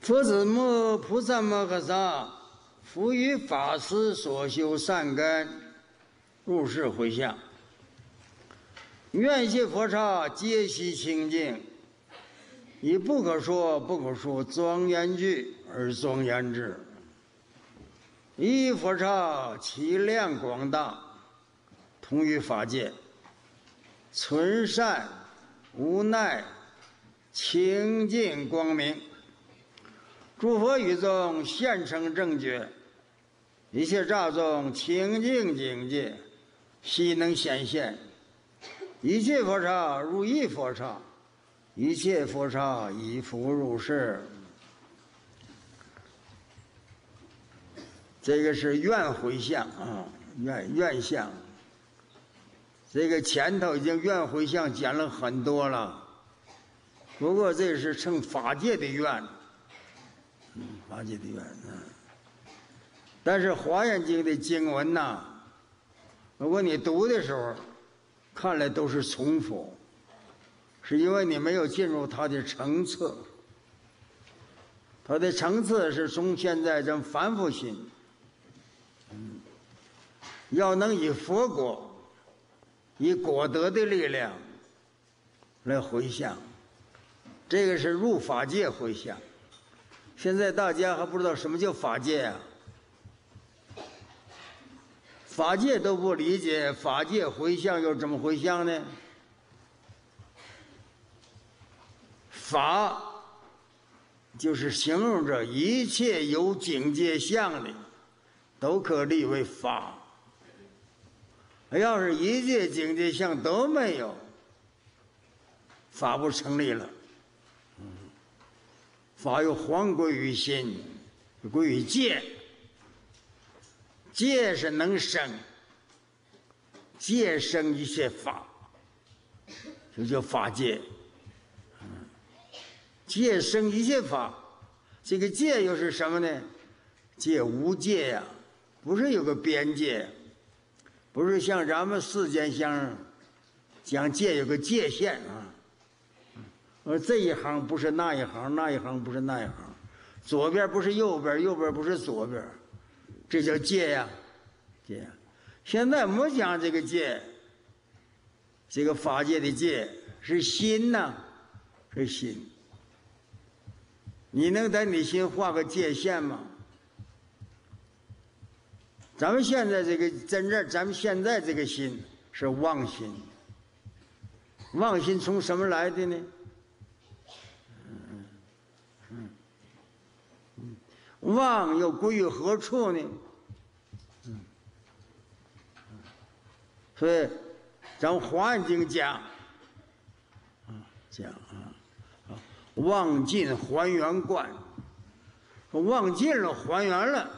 佛子摩菩萨摩诃萨，复于法师所修善根，入世回向，愿解佛刹，皆悉清净，以不可说不可说庄严具而庄严之。一佛刹其量广大，同于法界，纯善无奈，清净光明。诸佛语中现成正觉，一切刹中清净境界，悉能显现。一切佛刹如一佛刹，一切佛刹以佛入世。这个是愿回向啊，愿向。这个前头已经愿回向讲了很多了，不过这是成法界的愿。法界的愿但是《华严经》的经文呐，如果你读的时候，看来都是重复，是因为你没有进入它的层次。它的层次是从现在这凡夫心，要能以佛果、以果德的力量来回向，这个是入法界回向。现在大家还不知道什么叫法界啊，法界都不理解，法界回向又怎么回向呢？法就是形容着一切有境界相的都可立为法，要是一切境界相都没有，法不成立了。法又还归于心，归于戒，戒是能生，戒生一切法，就叫法界。戒生一切法，这个戒又是什么呢？戒无界呀，不是有个边界，不是像咱们世间相讲戒有个界限啊。这一行不是那一行，那一行不是那一行，左边不是右边，右边不是左边，这叫戒呀，戒。现在我们讲这个戒，这个法界的戒是心呐，是心。你能在你心画个界限吗？咱们现在这个真正，咱们现在这个心是妄心，妄心从什么来的呢？妄又归于何处呢？所以咱华严经讲，妄尽还原观，妄尽了还原了，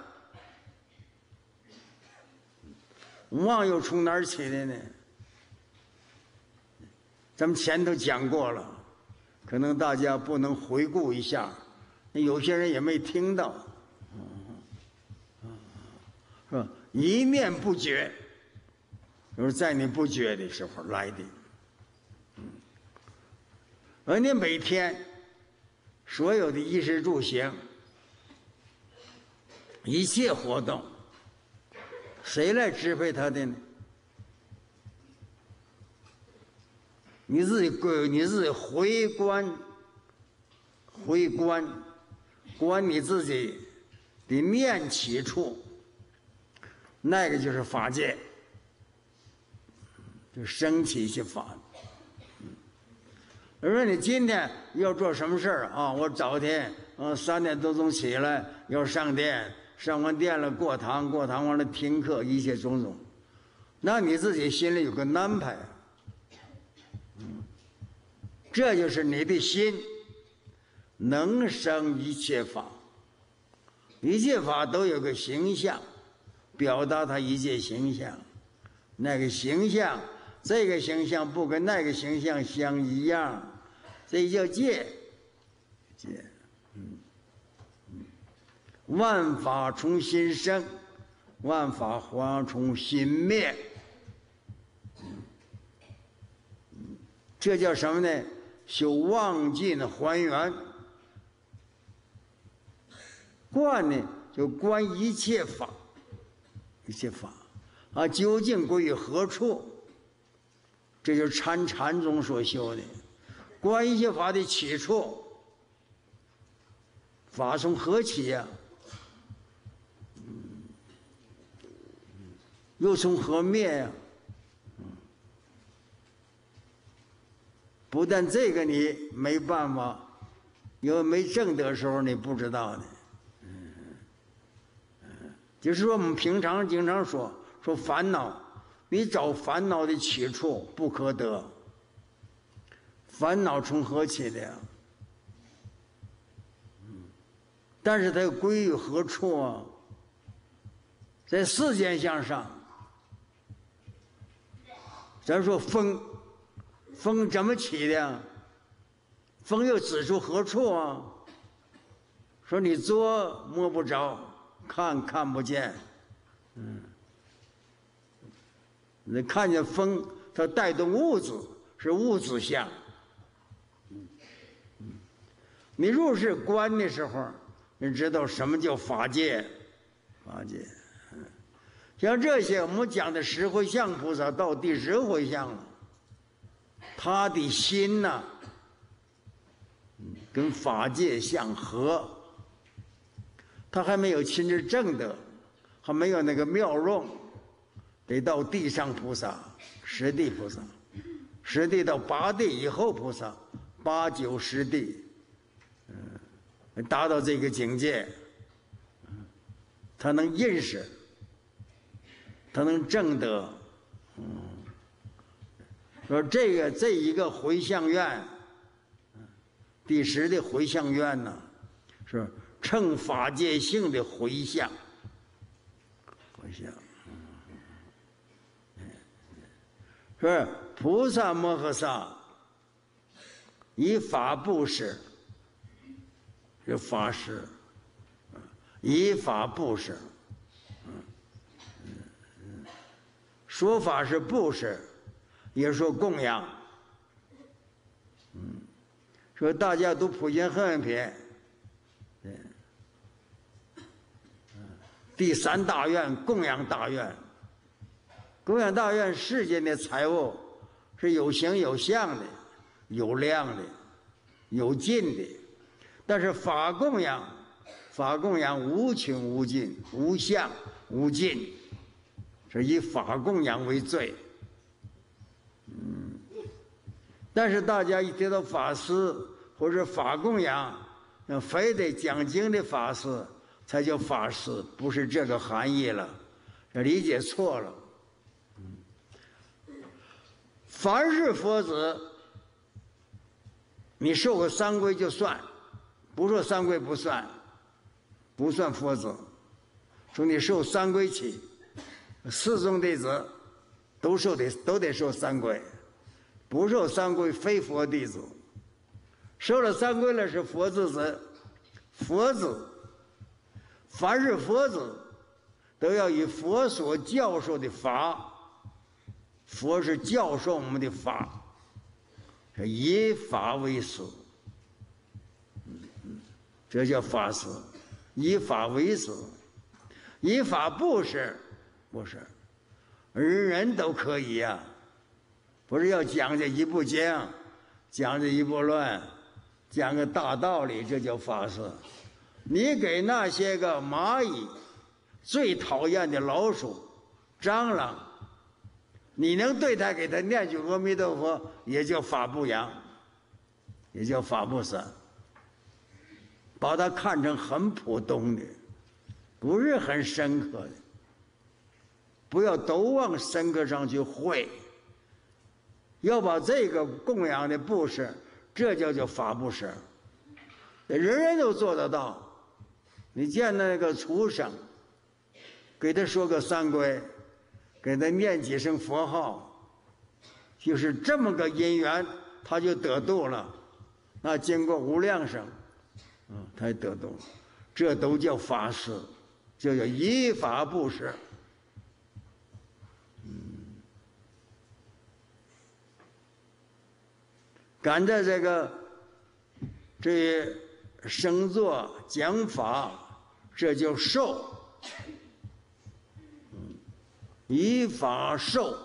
妄又从哪儿起来呢？咱们前头讲过了，可能大家不能回顾一下，有些人也没听到。是吧？一念不觉，就是在你不觉的时候来的。而你每天所有的衣食住行，一切活动，谁来支配他的呢？你自己回观，观你自己的念起处。那个就是法界，就升起一些法。而说你今天要做什么事儿啊？我早天3点多钟起来要上殿，上完殿了过堂完了听课，一切种种，那你自己心里有个安排。这就是你的心能生一切法，一切法都有个形象。表达他一切形象，那个形象，这个形象不跟那个形象相一样，这叫戒。戒，万法从心生，万法还从心灭。这叫什么呢？修妄尽还原。 观呢，就观一切法，一切法啊，究竟归于何处？这就是禅宗所修的，观一切法的起处，法从何起呀？又从何灭呀？不但这个你没办法，因为没证得时候你不知道的。就是说我们平常经常说烦恼，你找烦恼的起处不可得。烦恼从何起的呀？但是它又归于何处啊？在世间相上，咱说风怎么起的？风又指出何处啊？说你捉摸不着，看不见，你看见风，它带动物质，是物质相。你入世观的时候，你知道什么叫法界？法界，像这些我们讲的十回向菩萨到第10回向了，他的心呢，跟法界相合，他还没有亲自证得，还没有那个妙用，得到地上菩萨、十地菩萨，十地到8地以后菩萨，8、9、10地，达到这个境界，他能认识，他能证得。说这一个回向愿，第10的回向愿呢，是乘法界性的回向，回向。说菩萨摩诃萨以法布施，是法施，以法布施，说法是布施，也说供养。说大家都普贤行品，第3大愿供养大愿。供养大愿，世间的财物是有形有相的，有量的，有尽的。但是法供养无穷无尽，无相无尽，是以法供养为最。但是大家一提到法师或者法供养，非得讲经的法师才叫法师，不是这个含义了，理解错了。凡是佛子，你受个3皈就算，不受3皈不算，不算佛子。说你受3皈起，四众弟子都得受3皈，不受3皈非佛弟子。受了3皈了是佛弟子，佛子，凡是佛子都要以佛所教授的法。佛是教授我们的法，是以法为师，这叫法师，以法为师，以法布施，不是人人都可以呀，不是要讲这一部经，讲这一部论，讲个大道理，这叫法师。你给那些个蚂蚁最讨厌的老鼠、蟑螂，你能对他给他念句阿弥陀佛，也叫法布扬，也叫法布施，把它看成很普通的，不是很深刻的，不要都往深刻上去会，要把这个供养的布施，这叫法布施，人人都做得到。你见那个畜生，给他说个3皈，给他念几声佛号，就是这么个因缘，他就得度了。那经过无量生，他也得度了。这都叫法施，就叫依法布施。赶在这生座讲法这叫授。以法授，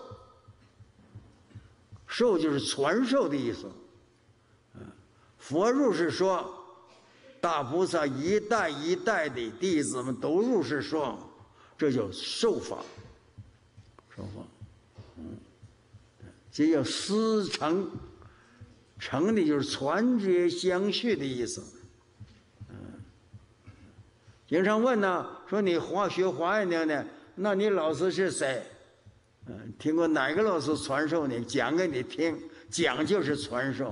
授就是传授的意思。佛入世说，大菩萨一代一代的弟子们都入世说，这叫授法。授法，这叫师承，承的就是传接相续的意思。经常问呢，说你学华严经的，那你老师是谁？听过哪个老师传授你？讲给你听，讲就是传授。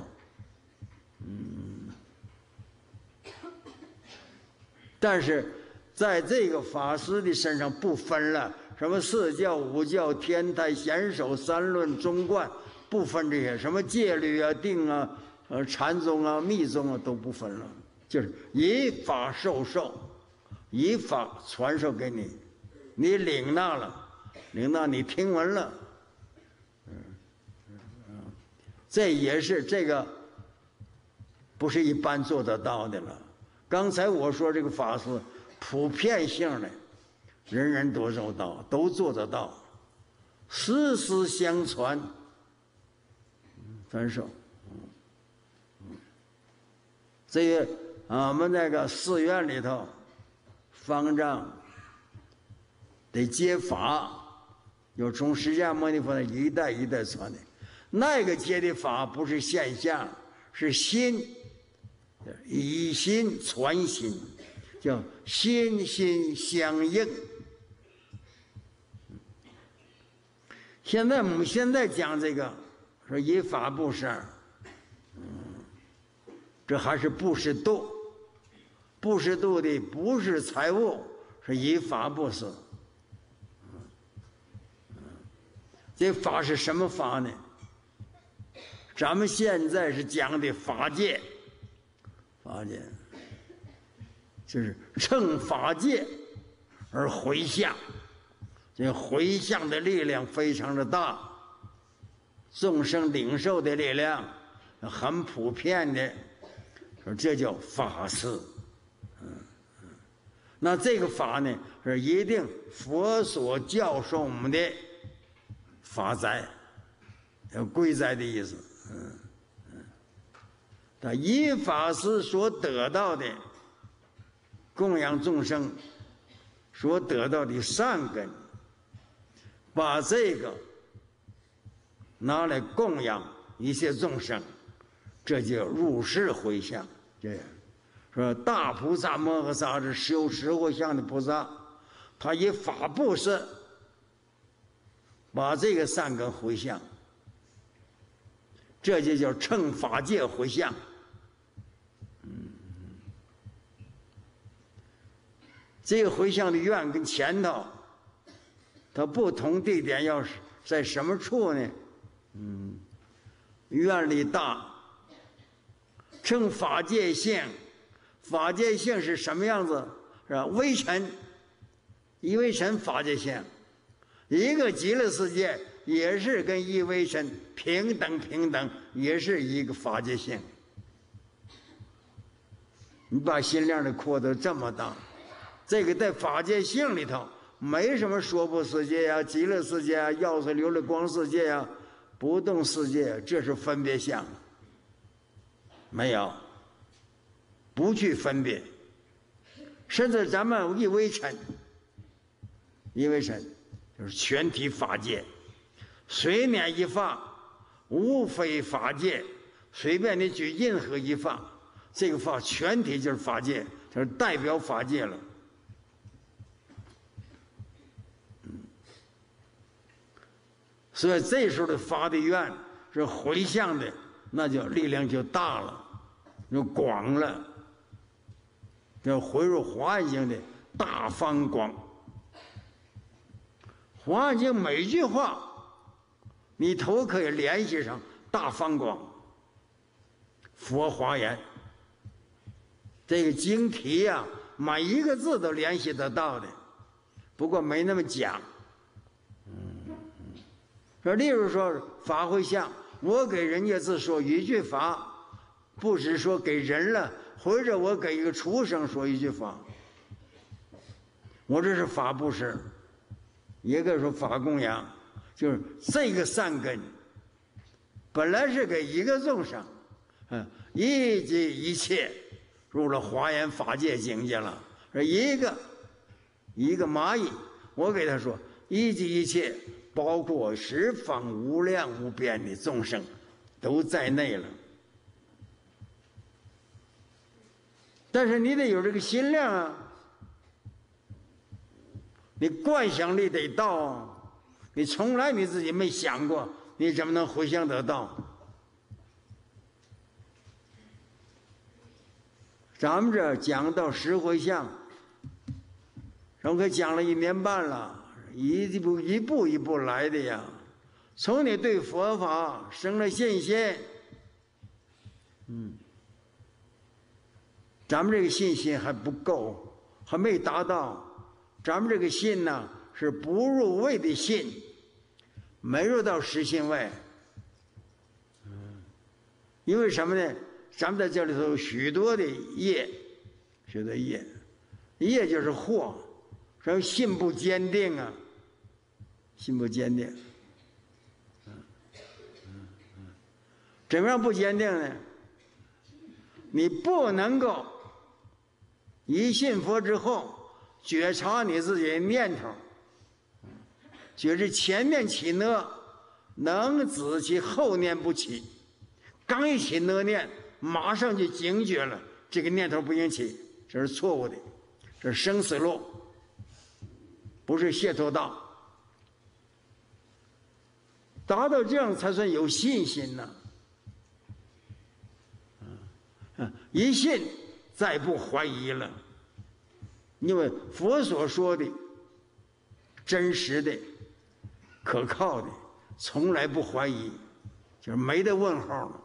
但是在这个法师的身上不分了，什么四教、五教、天台、显首、三论、中观，不分这些，什么戒律啊、定啊、禅宗啊、密宗啊都不分了，就是以法授受，以法传授给你，你领纳了，领纳你听闻了，这也是这个不是一般做得到的了。刚才我说这个法是普遍性的，人人都做到，都做得到，世世相传，传授。这个我们那个寺院里头，方丈得接法，有从释迦牟尼佛的一代一代传的，那个接的法不是现象，是心。以心传心，叫心心相应。我们现在讲这个，说以法布施，这还是布施度，布施度的不是财物，是以法布施。这法是什么法呢？咱们现在是讲的法界。法界就是乘法界而回向，这回向的力量非常的大，众生领受的力量很普遍的，说这叫法师。那这个法呢，是一定佛所教授我们的法财，有贵财的意思。他以法师所得到的供养众生所得到的善根，把这个拿来供养一些众生，这就入世回向。这样说，大菩萨摩诃萨是修十活相的菩萨，他以法布施把这个善根回向，这就叫乘法界回向。这个回向的愿跟前头，它不同地点要是在什么处呢？愿力大，乘法界性，法界性是什么样子？是吧？微尘，一微尘法界性，一个极乐世界也是跟一微尘平等，也是一个法界性。你把心量的扩得这么大。这个在法界性里头，没什么说不世界呀、极乐世界啊、药水流的光世界呀、不动世界，这是分别相，没有，不去分别。甚至咱们一微尘就是全体法界，随念一法，无非法界，随便你举任何一法，这个法全体就是法界，就是代表法界了。所以这时候的发的愿是回向的，那就力量就大了，就广了，要回入华严经的大方广。华严经每句话你头可以联系上大方广，佛华严这个经题呀，每一个字都联系得到的，不过没那么讲。说，例如说法会相，我给人家只说一句法，不是说给人了，或者我给一个畜生说一句法， 我这是法布施，也可以说法供养，就是这个善根，本来是给一个众生，一即一切，入了华严法界境界了。说一个蚂蚁，我给他说一即一切，包括十方无量无边的众生，都在内了。但是你得有这个心量啊，你观想力得到啊，你从来你自己没想过，你怎么能回向得到？咱们这讲到十回向，咱们可讲了1年半了，一步来的呀。从你对佛法生了信心，咱们这个信心还不够，还没达到。咱们这个信呢，是不入位的信，没入到实信位。因为什么呢？咱们在这里头有许多的业，许多业，业就是惑，咱们信不坚定啊，心不坚定。怎么样不坚定呢？你不能够一信佛之后觉察你自己的念头，觉知前面起呢，能止其后念不起。刚一起呢念，马上就警觉了，这个念头不应起，这是错误的，这是生死路，不是解脱道。达到这样才算有信心呢。一信再不怀疑了，因为佛所说的真实的可靠的从来不怀疑，就是没得问号了。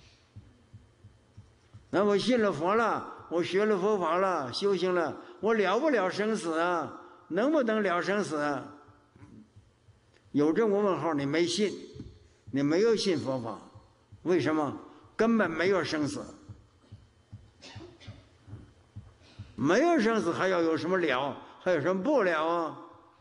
那我信了佛了，我学了佛法了，修行了，我了不了生死啊？能不能了生死啊？有这个问号，你没信，你没有信佛法，为什么？根本没有生死。没有生死还要有什么了？还有什么不了啊？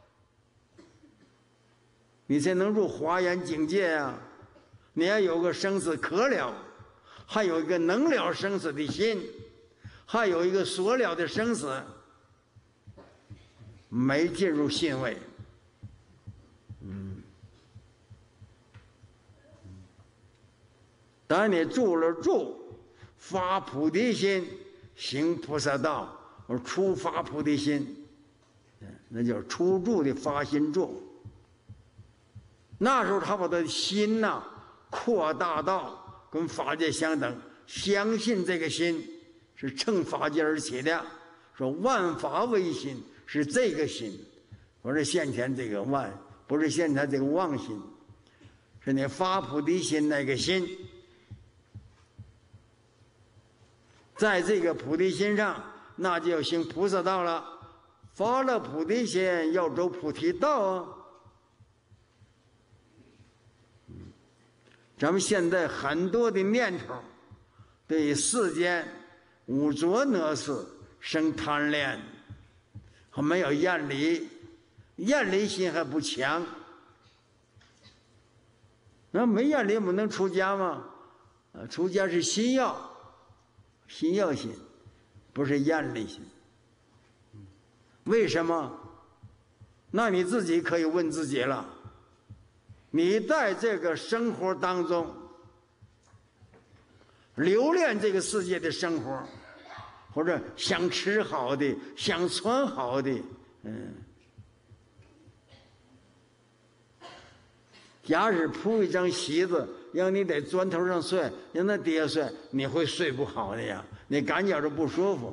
你才能入华严境界啊！你要有个生死可了，还有一个能了生死的心，还有一个所了的生死，没进入信位。当你住了住，发菩提心，行菩萨道。初发菩提心，那叫初住的发心住。那时候他把他的心呐扩大到跟法界相等，相信这个心是乘法界而起的，说万法唯心是这个心，不是现前这个万，不是现前这个妄心，是你发菩提心那个心，在这个菩提心上。那就要行菩萨道了，发了菩提心要走菩提道啊。咱们现在很多的念头，对世间五浊恶事生贪恋，还没有厌离，厌离心还不强。那没厌离不能出家吗？出家是心要，心要心。不是厌离心，为什么？那你自己可以问自己了。你在这个生活当中，留恋这个世界的生活，或者想吃好的，想穿好的，假使铺一张席子，让你在砖头上睡，让那爹睡，你会睡不好的呀。你感觉着不舒服。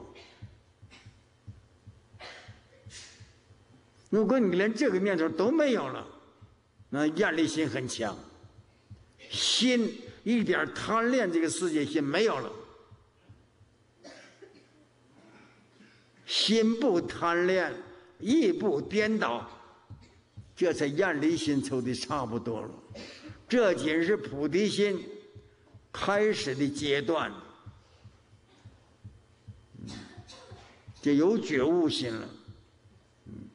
如果你连这个念头都没有了，那厌离心很强，心一点贪恋这个世界心没有了，心不贪恋，意不颠倒，这才厌离心抽的差不多了。这仅是菩提心开始的阶段。就有觉悟心了，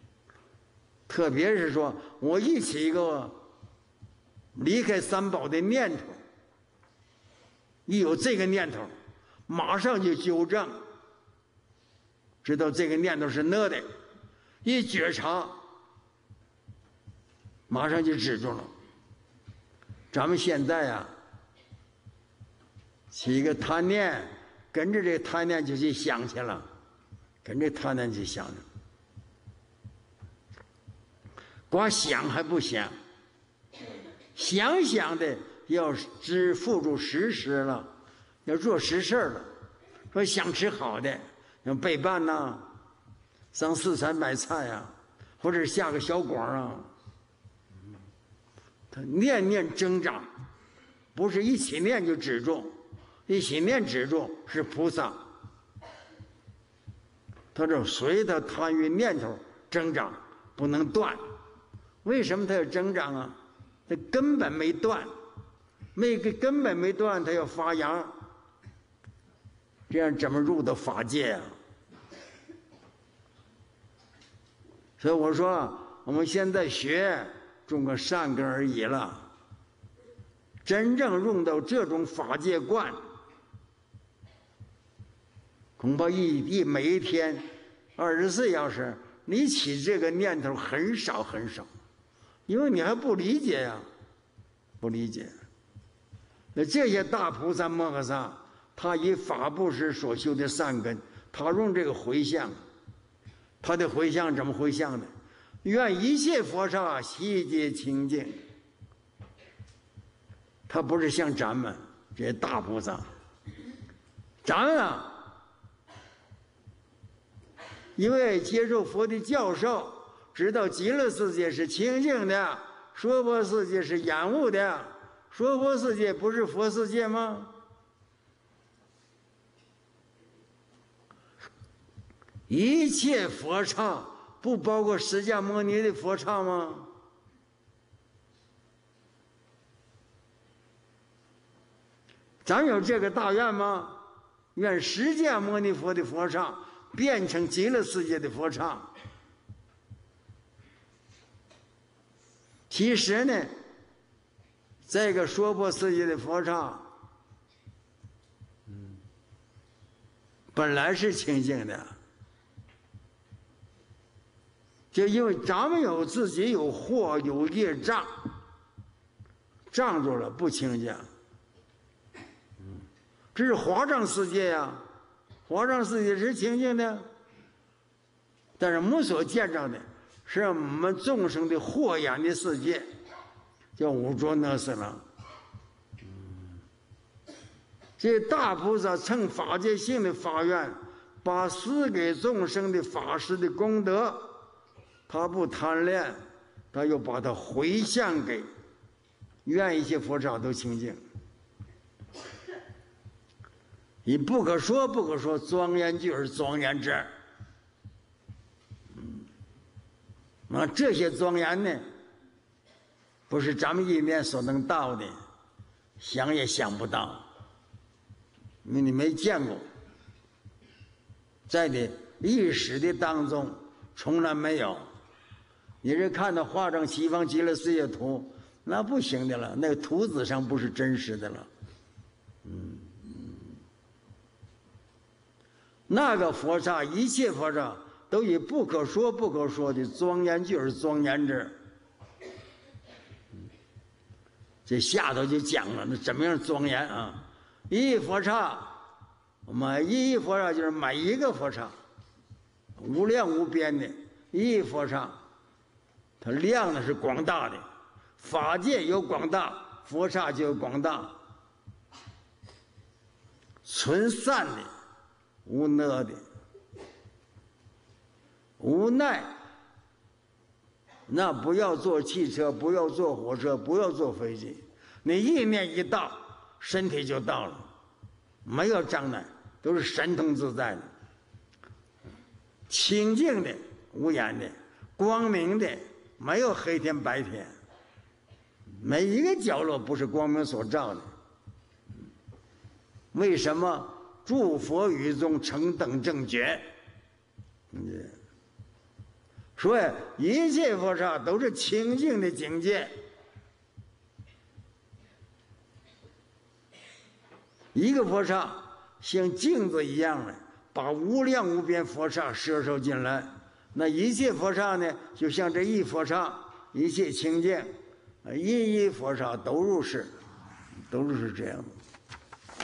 特别是说我一起一个离开三宝的念头，一有这个念头，马上就纠正，知道这个念头是那的，一觉察，马上就止住了。咱们现在啊，起一个贪念，跟着这个贪念就去想去了，跟着贪念去想着，光想还不想，想的要付诸实施了，要做实事了。说想吃好的，像备办呐，上四川买菜呀，或者下个小馆啊，他念念增长，不是一起念就止住，一起念止住是菩萨。他这随着贪欲念头增长，不能断。为什么他要增长啊？他根本没断，根本没断，他要发芽，这样怎么入到法界啊？所以我说，我们现在学种个善根而已了，真正用到这种法界观，恐怕每一天24小时，你起这个念头很少很少，因为你还不理解呀，不理解。那这些大菩萨摩诃萨，他以法布施所修的善根，他用这个回向，他的回向怎么回向的？愿一切佛刹悉皆清净。他不是像咱们这些大菩萨，咱们啊，因为接受佛的教授，知道极乐世界是清净的，娑婆世界是染污的。娑婆世界不是佛世界吗？一切佛刹不包括释迦牟尼的佛刹吗？咱有这个大愿吗？愿释迦牟尼佛的佛刹变成极乐世界的佛刹。其实呢，这个娑婆世界的佛刹，本来是清净的，就因为咱们有自己有惑有业障，障住了不清净。这是华藏世界呀，华藏世界是清净的，但是我们所见着的是我们众生的惑眼的世界，叫五浊恶世了。这大菩萨乘法界性的发愿，把施给众生的法师的功德，他不贪恋，他又把它回向给愿一切佛刹都清净。以不可说不可说庄严句而庄严之。这些庄严呢，不是咱们一念所能到的，想也想不到，因为你没见过，在你历史的当中从来没有。你是看到画上西方极乐世界图，那不行的了，那个图纸上不是真实的了。那个佛刹，一切佛刹都以不可说不可说的庄严句而庄严之。这下头就讲了，那怎么样庄严啊？一佛刹，我们一佛刹就是每一个佛刹，无量无边的一佛刹，它量呢是广大的，法界有广大，佛刹就有广大，纯善的。无呢的，无奈，那不要坐汽车，不要坐火车，不要坐飞机，你意念一到，身体就到了，没有障碍，都是神通自在的，清净的、无眼的、光明的，没有黑天白天，每一个角落不是光明所照的。为什么？诸佛语中成等正觉， 所以一切佛刹都是清净的境界。一个佛刹像镜子一样的，把无量无边佛刹摄受进来。那一切佛刹呢，就像这一佛刹，一切清净，一佛刹都如是，都是这样的。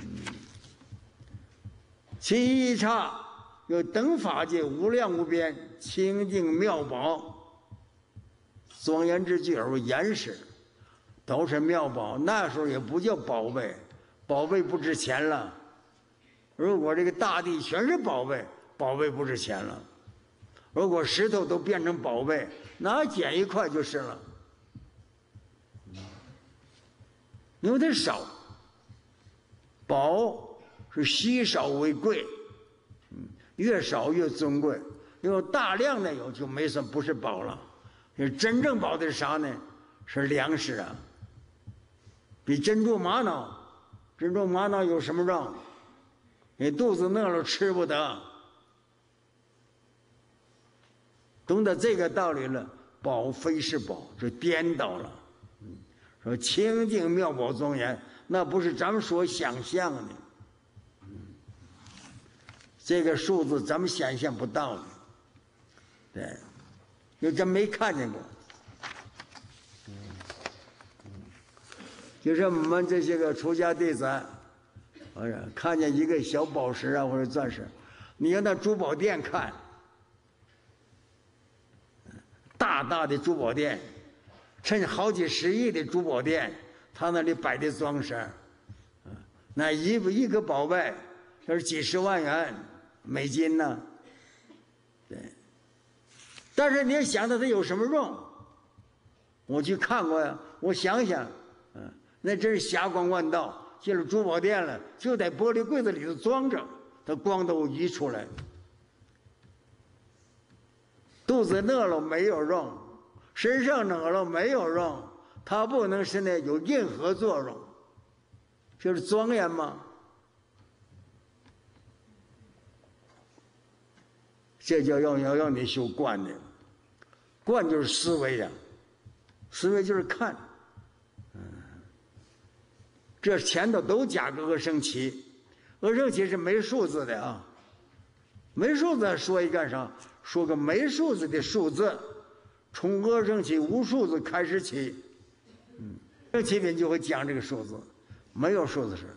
其一刹有等法界无量无边清净妙宝，庄严之具而严实，都是妙宝。那时候也不叫宝贝，宝贝不值钱了。如果这个大地全是宝贝，宝贝不值钱了。如果石头都变成宝贝，哪捡一块就是了。因为它少，宝是稀少为贵，越少越尊贵。有大量的有就没什么，不是宝了。真正宝的是啥呢？是粮食啊。比珍珠玛瑙，珍珠玛瑙有什么用？你肚子饿了吃不得。懂得这个道理了，宝非是宝，就颠倒了。说清净妙宝庄严，那不是咱们所想象的。这个数字咱们想象不到的，对，因为咱没看见过。就是我们这些个出家弟子，看见一个小宝石啊或者钻石，你要到珠宝店看，大大的珠宝店，甚至好几十亿的珠宝店，他那里摆的装饰，那一个宝贝就是几十万元美金呢，对。但是你要想到它有什么用？我去看过呀，我想想，那真是霞光万道。进了珠宝店了，就在玻璃柜子里头装着，它光都移出来。肚子饿了没有用，身上冷了没有用，它不能是那有任何作用，就是庄严嘛。这叫要你修观的，观就是思维呀，思维就是看。这前头都加个阿僧祇，阿僧祇是没数字的啊，没数字说一干啥？说个没数字的数字，从阿僧祇无数字开始起，阿僧祇里就会讲这个数字，没有数字是，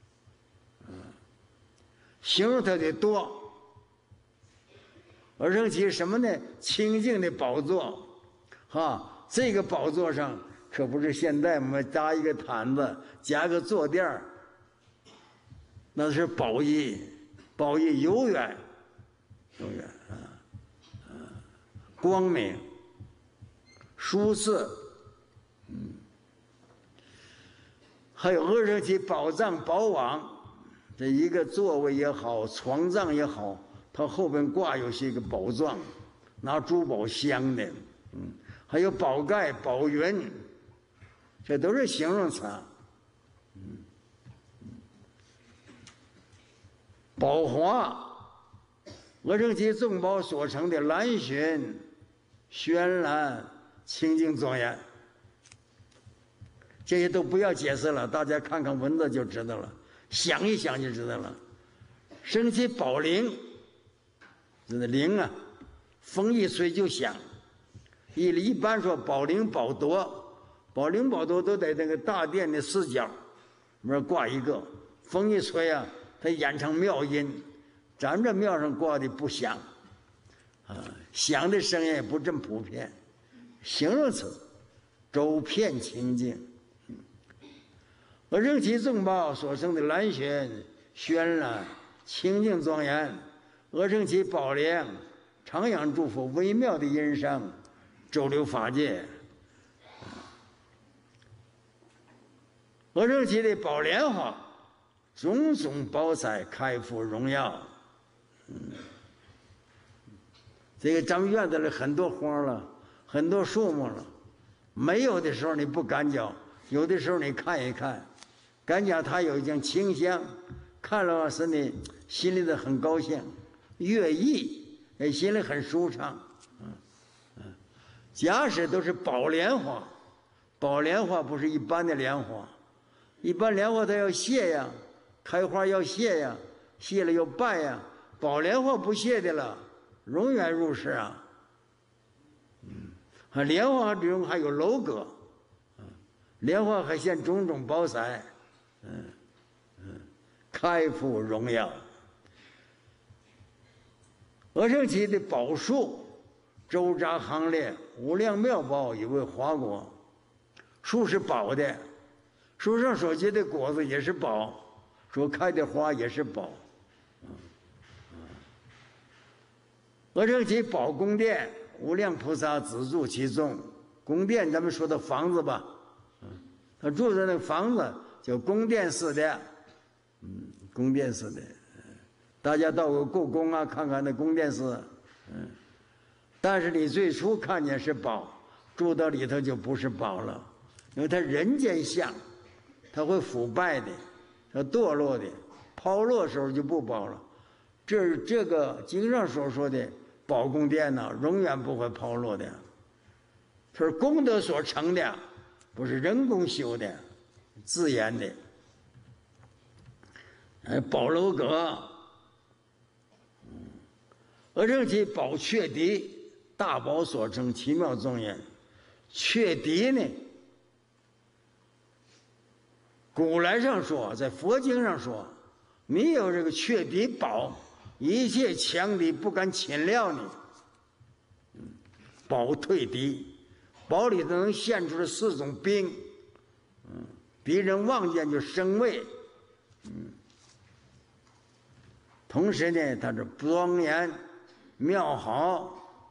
形容它的多。阿僧祇什么呢？清净的宝座，这个宝座上。可不是现在我们搭一个毯子，加个坐垫儿，那是宝义，宝义永远光明、舒适，还有阿僧祇宝藏宝网，这一个座位也好，床帐也好，它后边挂有些个宝藏，拿珠宝镶的，还有宝盖、宝云。这都是形容词。宝华，阿僧祇众宝所成的蓝洵、绚烂、清净庄严，这些都不要解释了，大家看看文字就知道了，想一想就知道了。升起宝铃，这个铃啊，风一吹就响。一般说宝铃宝铎。宝铃宝铎都在那个大殿的四角里面挂一个，风一吹啊，它演成妙音。咱这庙上挂的不响，响的声音也不这么普遍。形容词，周遍清净。阿僧祇众宝所生的蓝洵、绚烂、清净庄严，阿僧祇宝铃常养诸佛微妙的音声，周流法界。阿僧祇的宝莲花，种种宝彩开敷荣耀。这个咱们院子里很多花了，很多树木了，没有的时候你不感觉，有的时候你看一看，感觉它有一种清香，看了使你心里头很高兴，悦意，心里很舒畅。 假使都是宝莲花，宝莲花不是一般的莲花，一般莲花它要谢呀，开花要谢呀，谢了要拜呀，宝莲花不谢的了，永远入世啊。莲花之中还有楼阁，莲花还现种种宝彩，开复荣耀。阿圣祇的宝树，周匝行列，无量妙宝以为华果。树是宝的，树上所结的果子也是宝，所开的花也是宝。阿圣祇宝宫殿，无量菩萨资助其中。宫殿咱们说的房子吧，他住在那个房子叫宫殿似的，宫殿似的。大家到过故宫啊，看看那宫殿似，但是你最初看见是宝，住到里头就不是宝了，因为它人间相，它会腐败的，它堕落的，抛落时候就不宝了。这个经上所说的宝宫殿呢，永远不会抛落的，是功德所成的，不是人工修的，自然的。宝楼阁，阿圣祇宝阙笛，大宝所成，奇妙庄严。阙笛呢，古来上说，在佛经上说，你有这个阙笛宝，一切强敌不敢侵撩你。宝退敌，宝里头能现出4种兵，敌人望见就生畏，同时呢，它是庄严妙好。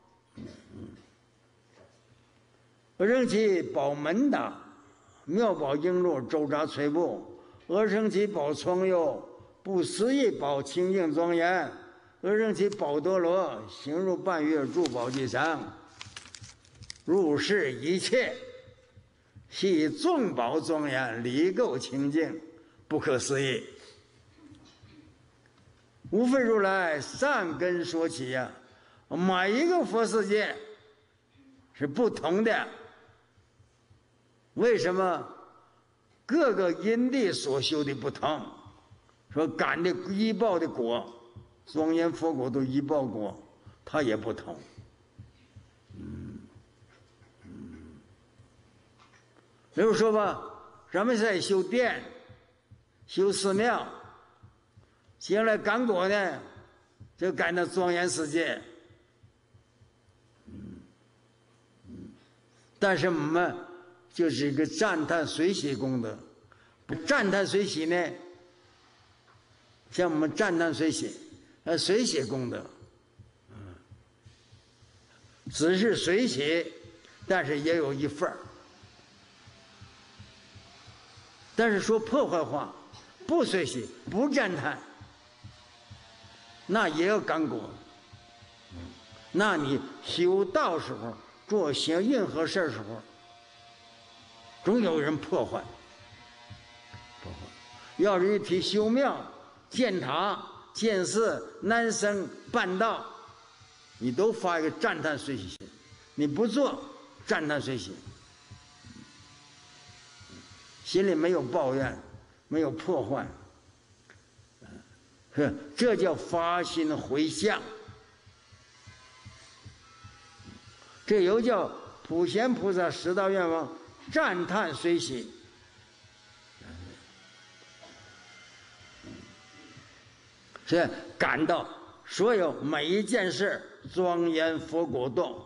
阿圣祇宝门达，妙宝璎珞，周匝垂布。阿圣祇宝窗右，不思议宝清净庄严。阿圣祇宝多罗，行入半月住宝地上。入世一切，系众宝庄严，离垢清净，不可思议。无非如来善根说起呀，每一个佛世界是不同的。为什么？各个因地所修的不同，说感的依报的果，庄严佛果都依报果，它也不同。比如说吧，咱们在修殿、修寺庙，将来感果呢，就感到庄严世界。但是我们就是一个赞叹随喜功德，赞叹随喜呢，像我们赞叹随喜，随喜功德，只是随喜，但是也有一份儿。但是说破坏话，不随喜，不赞叹，那也要感果。那你修道时候，做行任何事时候，总有人破坏。要是一提修庙、建塔、建寺、南僧、办道，你都发一个赞叹随喜心，你不做赞叹随喜，心里没有抱怨，没有破坏，这叫发心回向。这又叫普贤菩萨10大愿望赞叹随喜。是感到所有每一件事庄严佛果动，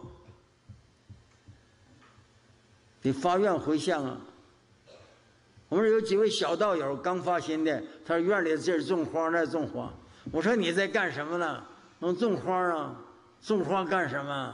得发愿回向啊。我们有几位小道友刚发心的，他说院里这儿种花那儿种花，我说你在干什么呢？能种花啊？种花干什么？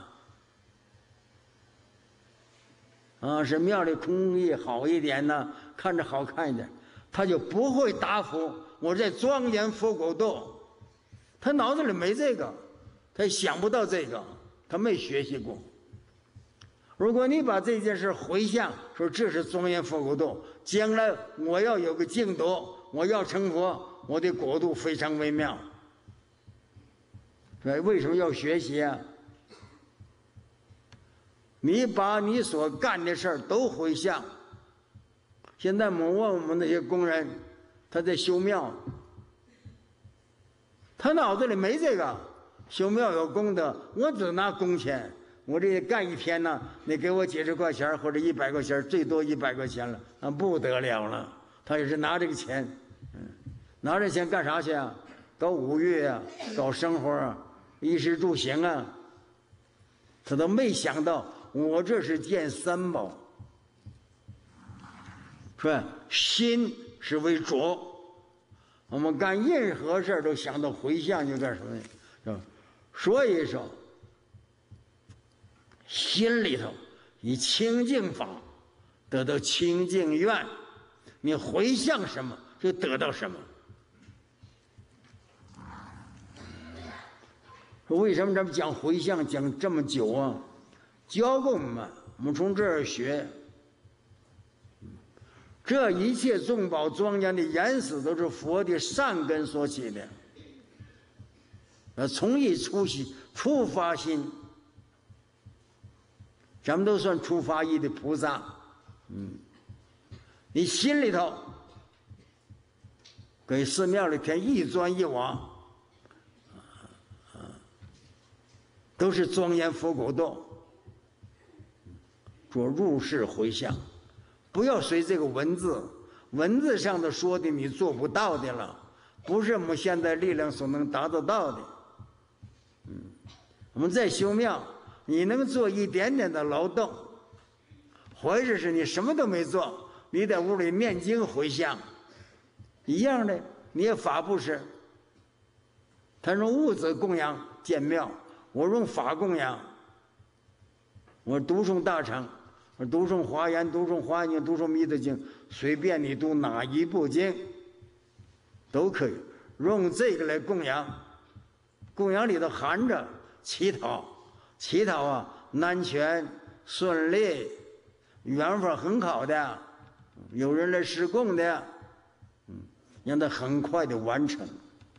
啊，是庙里空气好一点呢，看着好看一点，他就不会答复我在庄严佛果动。他脑子里没这个，他想不到这个，他没学习过。如果你把这件事回向，说这是庄严佛果动，将来我要有个净土，我要成佛，我的国度非常微妙。为什么要学习啊？ 你把你所干的事儿都回向。现在我们问我们那些工人，他在修庙，他脑子里没这个，修庙有功德，我只拿工钱，我这干一天呢，你给我几十块钱或者100块钱，最多100块钱了，那不得了了。他也是拿这个钱，拿这钱干啥去啊？搞五岳啊，搞生活啊，衣食住行啊。他都没想到，我这是见三宝。说心是为主，我们干任何事都想到回向就干什么呢？是吧？所以说，心里头以清净法得到清净愿，你回向什么就得到什么。为什么咱们讲回向讲这么久啊？教给我们从这儿学。这一切众宝庄严的言辞都是佛的善根所起的，从一出发心，咱们都算出发意的菩萨，你心里头给寺庙里填一砖一瓦，都是庄严佛国道，做入世回向。不要随这个文字上的说的你做不到的了，不是我们现在力量所能达得到的。我们在修庙，你能做一点点的劳动，或者是你什么都没做，你在屋里念经回向，一样的，你也法布施。他用物质供养建庙，我用法供养，我读诵大乘。读诵华严，读诵华严经，读诵弥陀经，随便你读哪一部经都可以用这个来供养。供养里头含着乞讨啊，南泉顺利，缘分很好的，有人来施供的，让他很快的完成。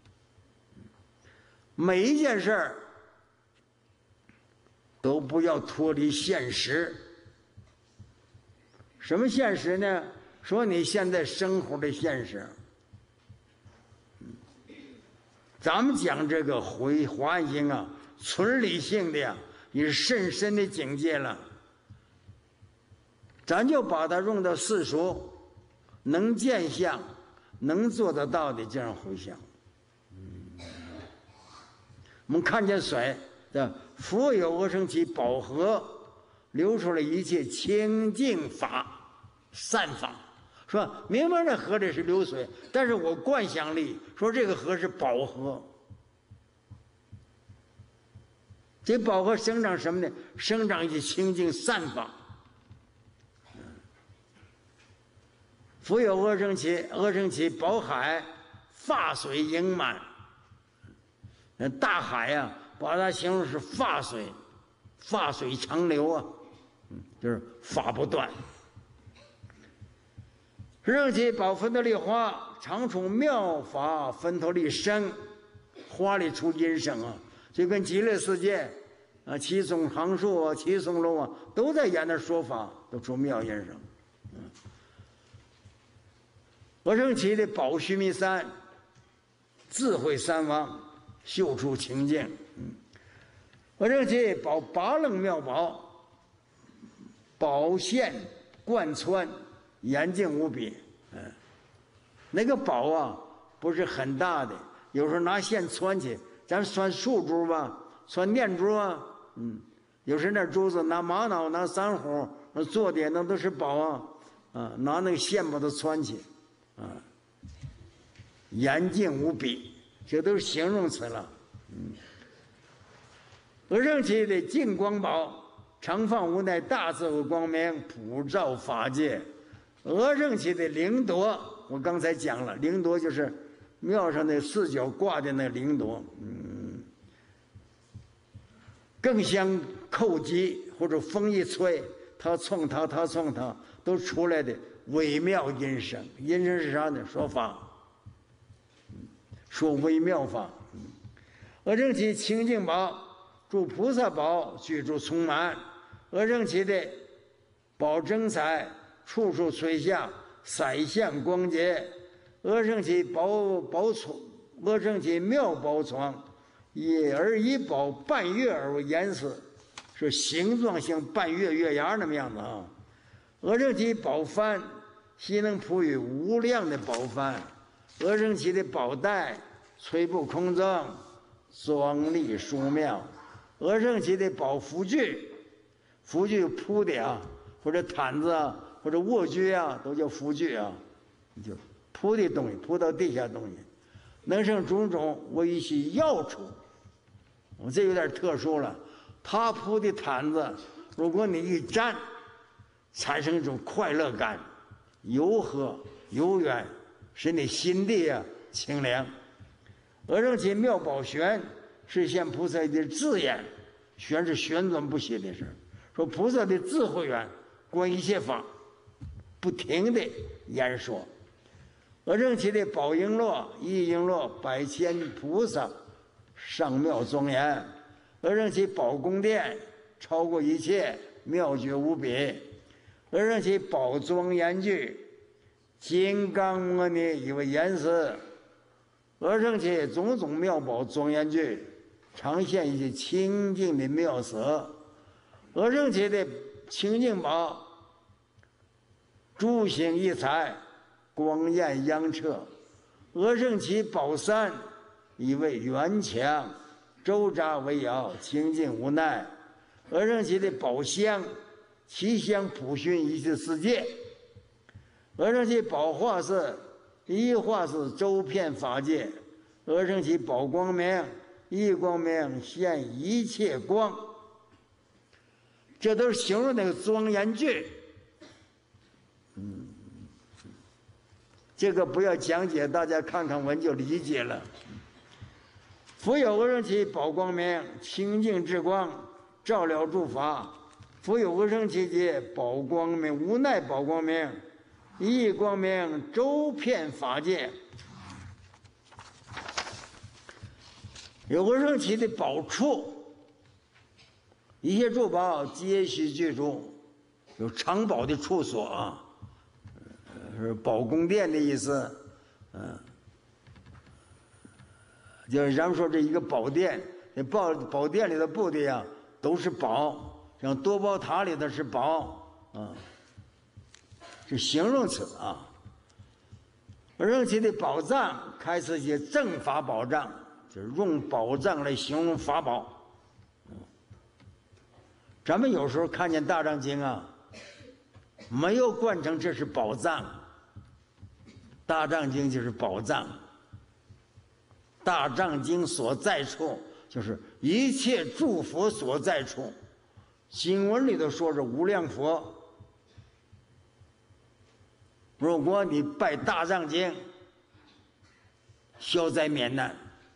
每一件事儿都不要脱离现实。什么现实呢？说你现在生活的现实。咱们讲这个华严经啊，纯理性的呀，也是甚深的境界了。咱就把它用到世俗，能见相，能做得到的这样回向。我们看见水的福有阿僧祇宝河流出了一切清净法。善法，说明明这河里是流水，但是我观想力说这个河是宝河。这宝河生长什么呢？生长一些清净善法。福有阿僧祇宝海法水盈满。大海啊，把它形容是法水，法水长流啊，就是法不断。任其宝芬陀利花，常从妙法芬陀利生，花里出音声啊，就跟极乐世界啊，七松行树啊，七松楼啊，都在演那说法，都出妙音声。阿僧祇的宝须弥山，智慧三王，秀出清净。阿僧祇宝八楞妙宝，宝线贯穿。严净无比，那个宝啊不是很大的，有时候拿线穿去，咱穿树珠吧，穿念珠啊，有时那珠子拿玛瑙、拿珊瑚做的，那都是宝啊，拿那个线把它穿去，严净无比，这都是形容词了。阿僧祇的净光宝，常放无奈大智慧光明，普照法界。阿僧祇的灵铎，我刚才讲了，灵铎就是庙上那四角挂的那灵铎，更相叩击或者风一吹，他冲他都出来的微妙音声。音声是啥呢？说法，说微妙法。阿僧祇清净宝，诸菩萨宝具足充满。阿阿僧祇的宝正财，处处垂下，色相光洁。阿僧祇宝床，阿僧祇妙宝床，以宝半月而为颜色，是形状像半月月牙那么样子啊。阿僧祇宝幡，悉能铺于无量的宝幡。阿僧祇的宝带，垂布空中，壮丽殊妙。阿僧祇的宝符具，符具铺的啊，或者毯子啊，或者卧具啊，都叫符具啊，就铺的东西，铺到地下东西，能生种种为其要处。这有点特殊了。他铺的毯子，如果你一沾，产生一种快乐感，柔和悠远，使你心地啊清凉。阿僧祇妙宝旋，是现菩萨的智眼，旋是旋转不息的事。说菩萨的智慧眼观一切法，不停的言说。阿僧祇的宝璎珞，一璎珞百千菩萨，上妙庄严。阿僧祇宝宫殿，超过一切，妙绝无比。阿僧祇宝庄严具，金刚摩尼以为颜色。阿僧祇种种妙宝庄严具，常现一些清净的妙色。阿僧祇的清净宝，诸行异彩，光焰央彻。阿僧祇宝伞，以为圆墙，周匝围绕，清净无奈。阿僧祇的宝香，其香普熏一切世界。阿僧祇宝化色，一化色周遍法界。阿僧祇宝光明，一光明现一切光。这都是形容那个庄严具。这个不要讲解，大家看看文就理解了。复有阿僧祇宝光明，清净之光，照了诸法。复有阿僧祇劫宝光明，无奈宝光明，一光明周遍法界。有阿僧祇的宝处，一切诸宝皆须具足，有藏宝的处所啊，是宝宫殿的意思。就是咱们说这一个宝殿，那宝殿里头布的呀都是宝，像多宝塔里头是宝啊，是形容词啊。阿僧祇的宝藏，开始些正法宝藏，就是用宝藏来形容法宝。咱们有时候看见大藏经啊，没有贯成这是宝藏。大藏经就是宝藏，大藏经所在处就是一切诸佛所在处。经文里头说是无量佛。如果你拜大藏经，消灾免难。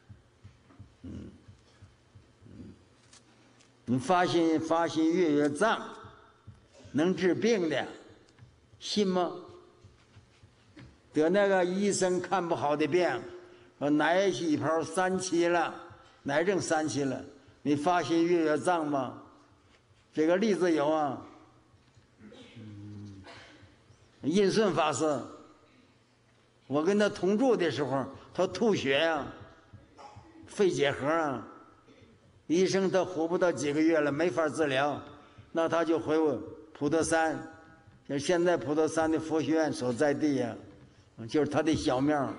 你发心月月藏，能治病的，信吗？得那个医生看不好的病，说奶细胞3期了，癌症3期了，你发心月月藏吗？这个例子有啊。印顺法师，我跟他同住的时候，他吐血呀，肺结核啊，医生他活不到几个月了，没法治疗，那他就回普陀山，就现在普陀山的佛学院所在地呀，就是他的小庙。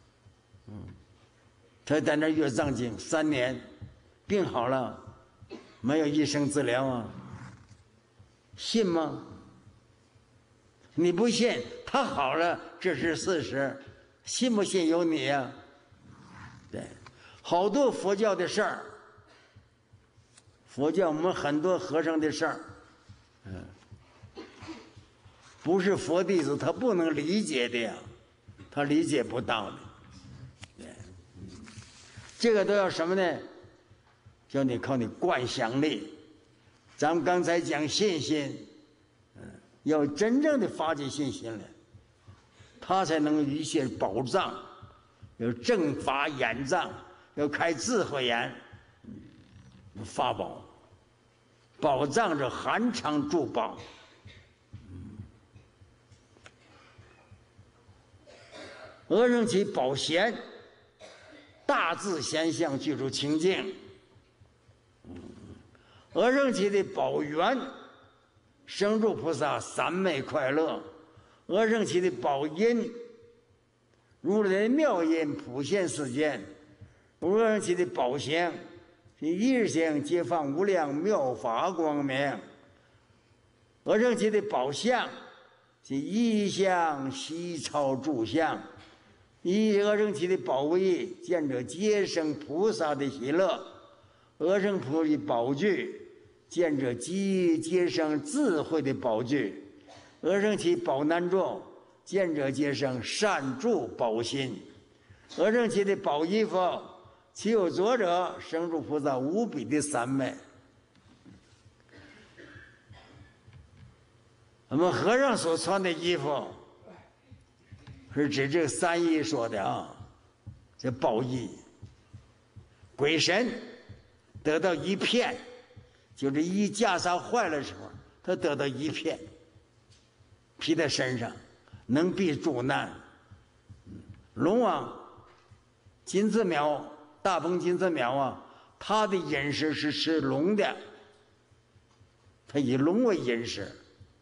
他在那阅藏经3年，病好了，没有医生治疗啊，信吗？你不信，他好了，这是事实，信不信由你呀。对，好多佛教的事儿，佛教我们很多和尚的事儿，不是佛弟子他不能理解的呀，他理解不到的。对，这个都要什么呢？叫你靠你观想力。咱们刚才讲信心。要真正的发起信心来，他才能一切宝藏，有正法眼藏，要开智慧眼，法宝， 宝藏着含藏珠宝。阿僧祇宝贤，大自贤相，具足清净。阿僧祇的宝源，生住菩萨三昧快乐。阿僧祇的宝音，如来的妙音普现世间。阿僧祇的宝相，一日相皆放无量妙法光明。阿僧祇的宝相，是一相悉超诸相。阿僧祇的宝威，见者皆生菩萨的喜乐。阿僧祇的宝具，见者皆生智慧的宝具。阿僧祇宝难住，见者皆生善住宝心。阿僧祇的宝衣服，其有着者，生住菩萨无比的三昧。我们和尚所穿的衣服，是指这个三衣说的啊，这宝衣。鬼神得到一片，就是一袈裟坏了的时候，他得到一片，披在身上，能避诸难。龙王金翅苗，大鹏金翅苗啊，他的饮食是吃龙的，他以龙为饮食。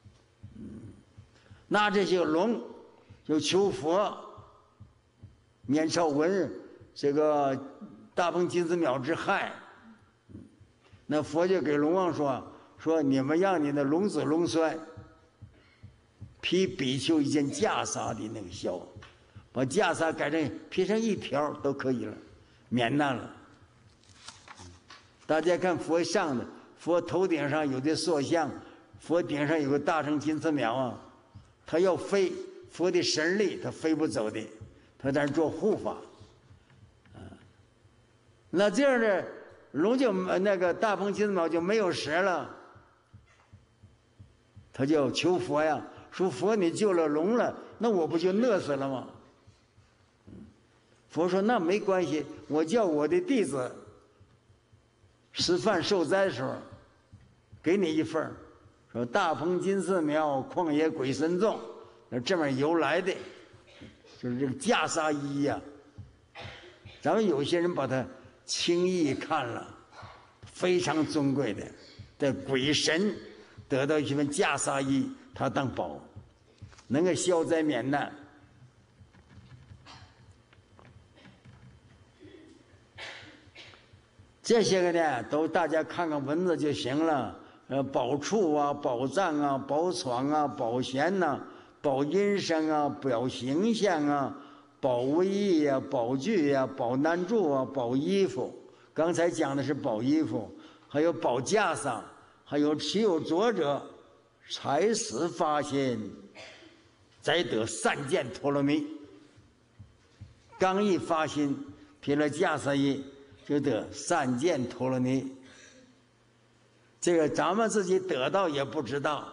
拿这些龙就求佛免朝闻这个大鹏金翅苗之害。那佛就给龙王说你们让你的龙子龙孙披比丘一件袈裟的那个孝，把袈裟改成披上一条都可以了，免难了。大家看佛上的，佛头顶上有的塑像，佛顶上有个大鹏金翅苗啊，他要飞，佛的神力他飞不走的，他在那做护法。那这样的龙就那个大鹏金翅苗就没有食了，他就求佛呀，说佛你救了龙了，那我不就饿死了吗？佛说那没关系，我叫我的弟子吃饭受灾的时候给你一份，说大鹏金翅苗旷野鬼神众，那这么由来的就是这个袈裟衣呀。咱们有些人把它轻易看了，非常尊贵的，在鬼神得到一份袈裟衣，他当宝，能够消灾免难。这些个呢，都大家看看文字就行了。宝处啊，宝藏啊，宝床啊，宝弦呐，宝音声啊，宝形象啊，宝威仪呀，宝具呀，宝难住啊，宝衣服。刚才讲的是宝衣服，还有宝袈裟，还有其有着者，才使发心，才得善见陀罗尼。刚一发心，披了袈裟衣，就得善见陀罗尼。这个咱们自己得到也不知道。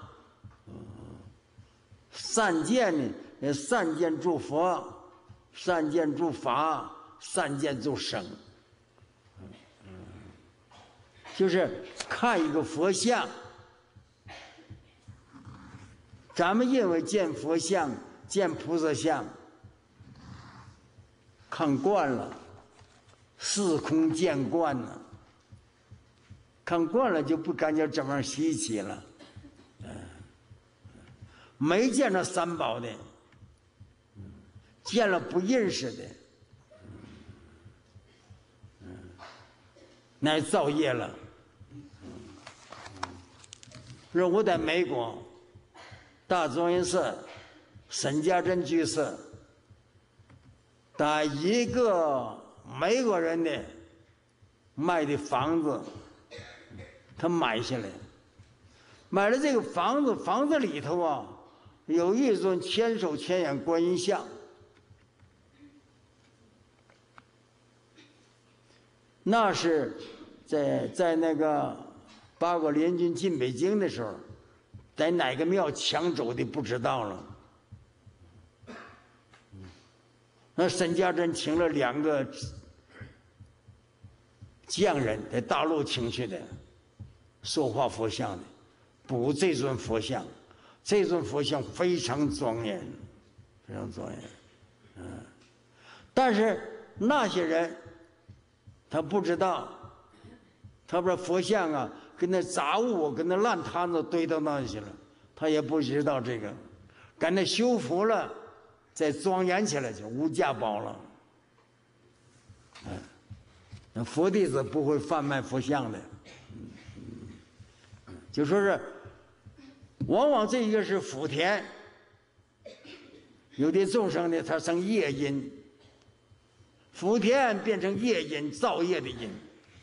善见呢，善见诸佛，善见诸法，善见诸生。就是看一个佛像，咱们认为见佛像、见菩萨像，看惯了，司空见惯了，看惯了就不感觉这么稀奇了。没见着三宝的，见了不认识的，那造业了。说我在美国大庄严寺沈家珍居士，把一个美国人的卖的房子，他买下来，买了这个房子，房子里头啊有一尊千手千眼观音像。那是在那个八国联军进北京的时候，在哪个庙抢走的不知道了。那沈家珍请了2个匠人，在大陆请去的， 塑化佛像的，补这尊佛像。这尊佛像非常庄严，非常庄严。但是那些人他不知道，他把佛像啊跟那杂物跟那烂摊子堆到那里去了，他也不知道这个，赶那修复了，再庄严起来就无价宝了。那佛弟子不会贩卖佛像的，就说是，往往这一个是福田，有的众生呢，他生业因，福田变成业因，造业的因。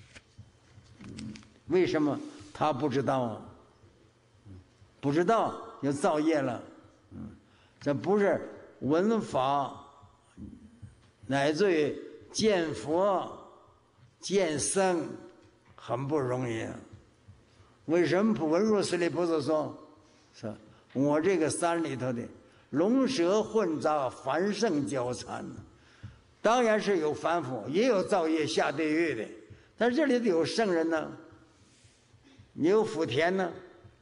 为什么他不知道啊？不知道就造业了。这不是闻法，乃至于见佛、见僧，很不容易啊。为什么文殊师利菩萨说，是我这个山里头的龙蛇混杂，凡圣交缠呢？当然是有凡夫，也有造业下地狱的，但这里头有圣人呢，也有福田呢，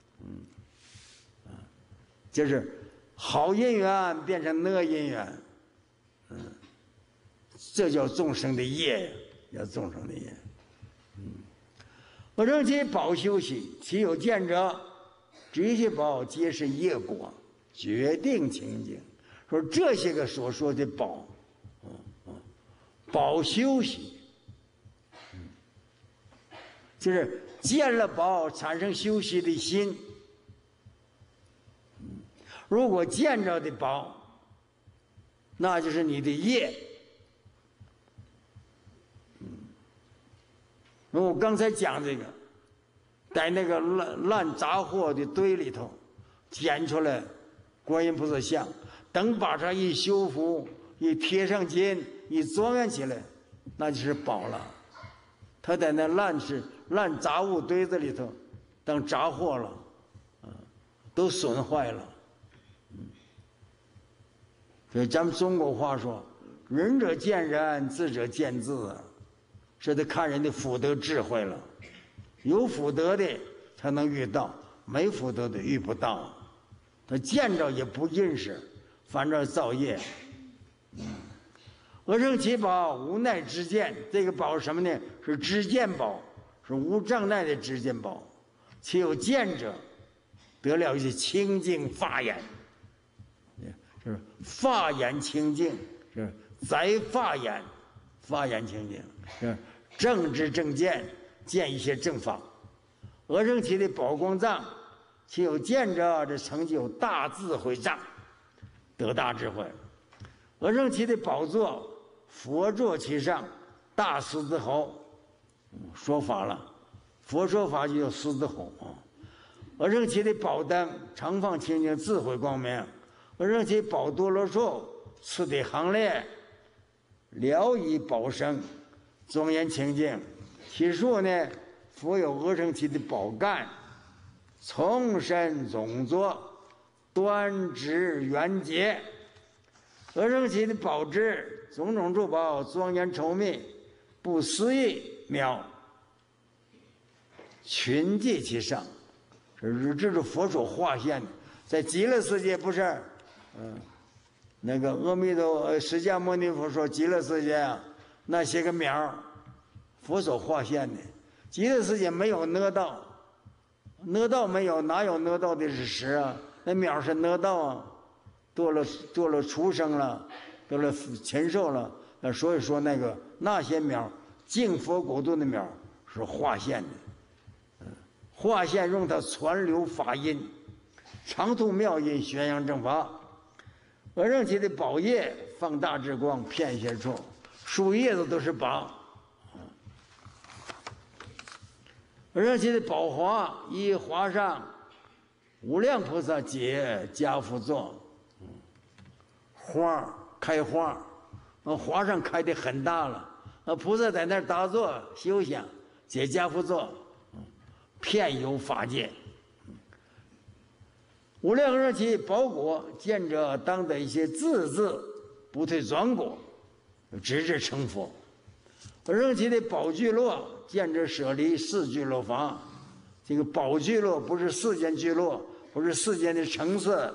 就是好因缘变成恶因缘，这叫众生的业，叫众生的业。我认其宝修习，其有见者，这些宝皆是业果，决定清净。说这些个所说的宝，宝修习，就是见了宝产生修习的心。如果见着的宝，那就是你的业。我刚才讲这个，在那个烂杂货的堆里头捡出来观音菩萨像，等把它一修复，一贴上金，一庄严起来，那就是宝了。他在那烂杂物堆子里头当杂货了，都损坏了。所以咱们中国话说，仁者见仁，智者见智啊。这得看人的福德智慧了，有福德的才能遇到，没福德的遇不到。他见着也不认识，反正造业。阿僧祇宝无奈之见，这个宝是什么呢？是知见宝，是无障碍的知见宝。其有见者，得了一些清净法眼，就是法眼清净，是在法眼，法眼清净，是正知正见，见一些正法。阿僧祇的宝光藏，其有见者，这成就大智慧藏，得大智慧。阿僧祇的宝座，佛坐其上，大狮子吼，说法了，佛说法就有狮子吼啊。阿僧祇的宝灯，常放清净智慧光明。阿僧祇宝多罗树，次第行列，了以宝生，庄严清净。其树呢，佛有阿僧祇的宝干，从身总作，端直圆洁。阿僧祇的宝智，种种诸宝庄严稠密，不思议妙，群集其上。这是佛所化现的，在极乐世界不是，那个阿弥陀释迦牟尼佛说极乐世界啊，那些个苗，佛所化现的。极乐世界没有阿道，阿道没有，哪有阿道的是实啊？那苗是阿道啊，做了畜生了，做了禽兽了。所以说那些苗，净佛国度的苗是化现的。化现用它传流法音，长途妙音宣扬正法。阿僧祇的宝叶放大之光，遍些处，树叶子都是宝。阿僧祇的宝华，以华上无量菩萨解家父座，花开花，花上开的很大了，菩萨在那儿打坐休想，解家父座。遍游法界，无量阿僧祇宝果，见者当得一些字，不退转果，直至成佛。阿僧祇的宝聚落，见者舍离四聚落法， 这个宝聚落不是世间聚落，不是世间的成色，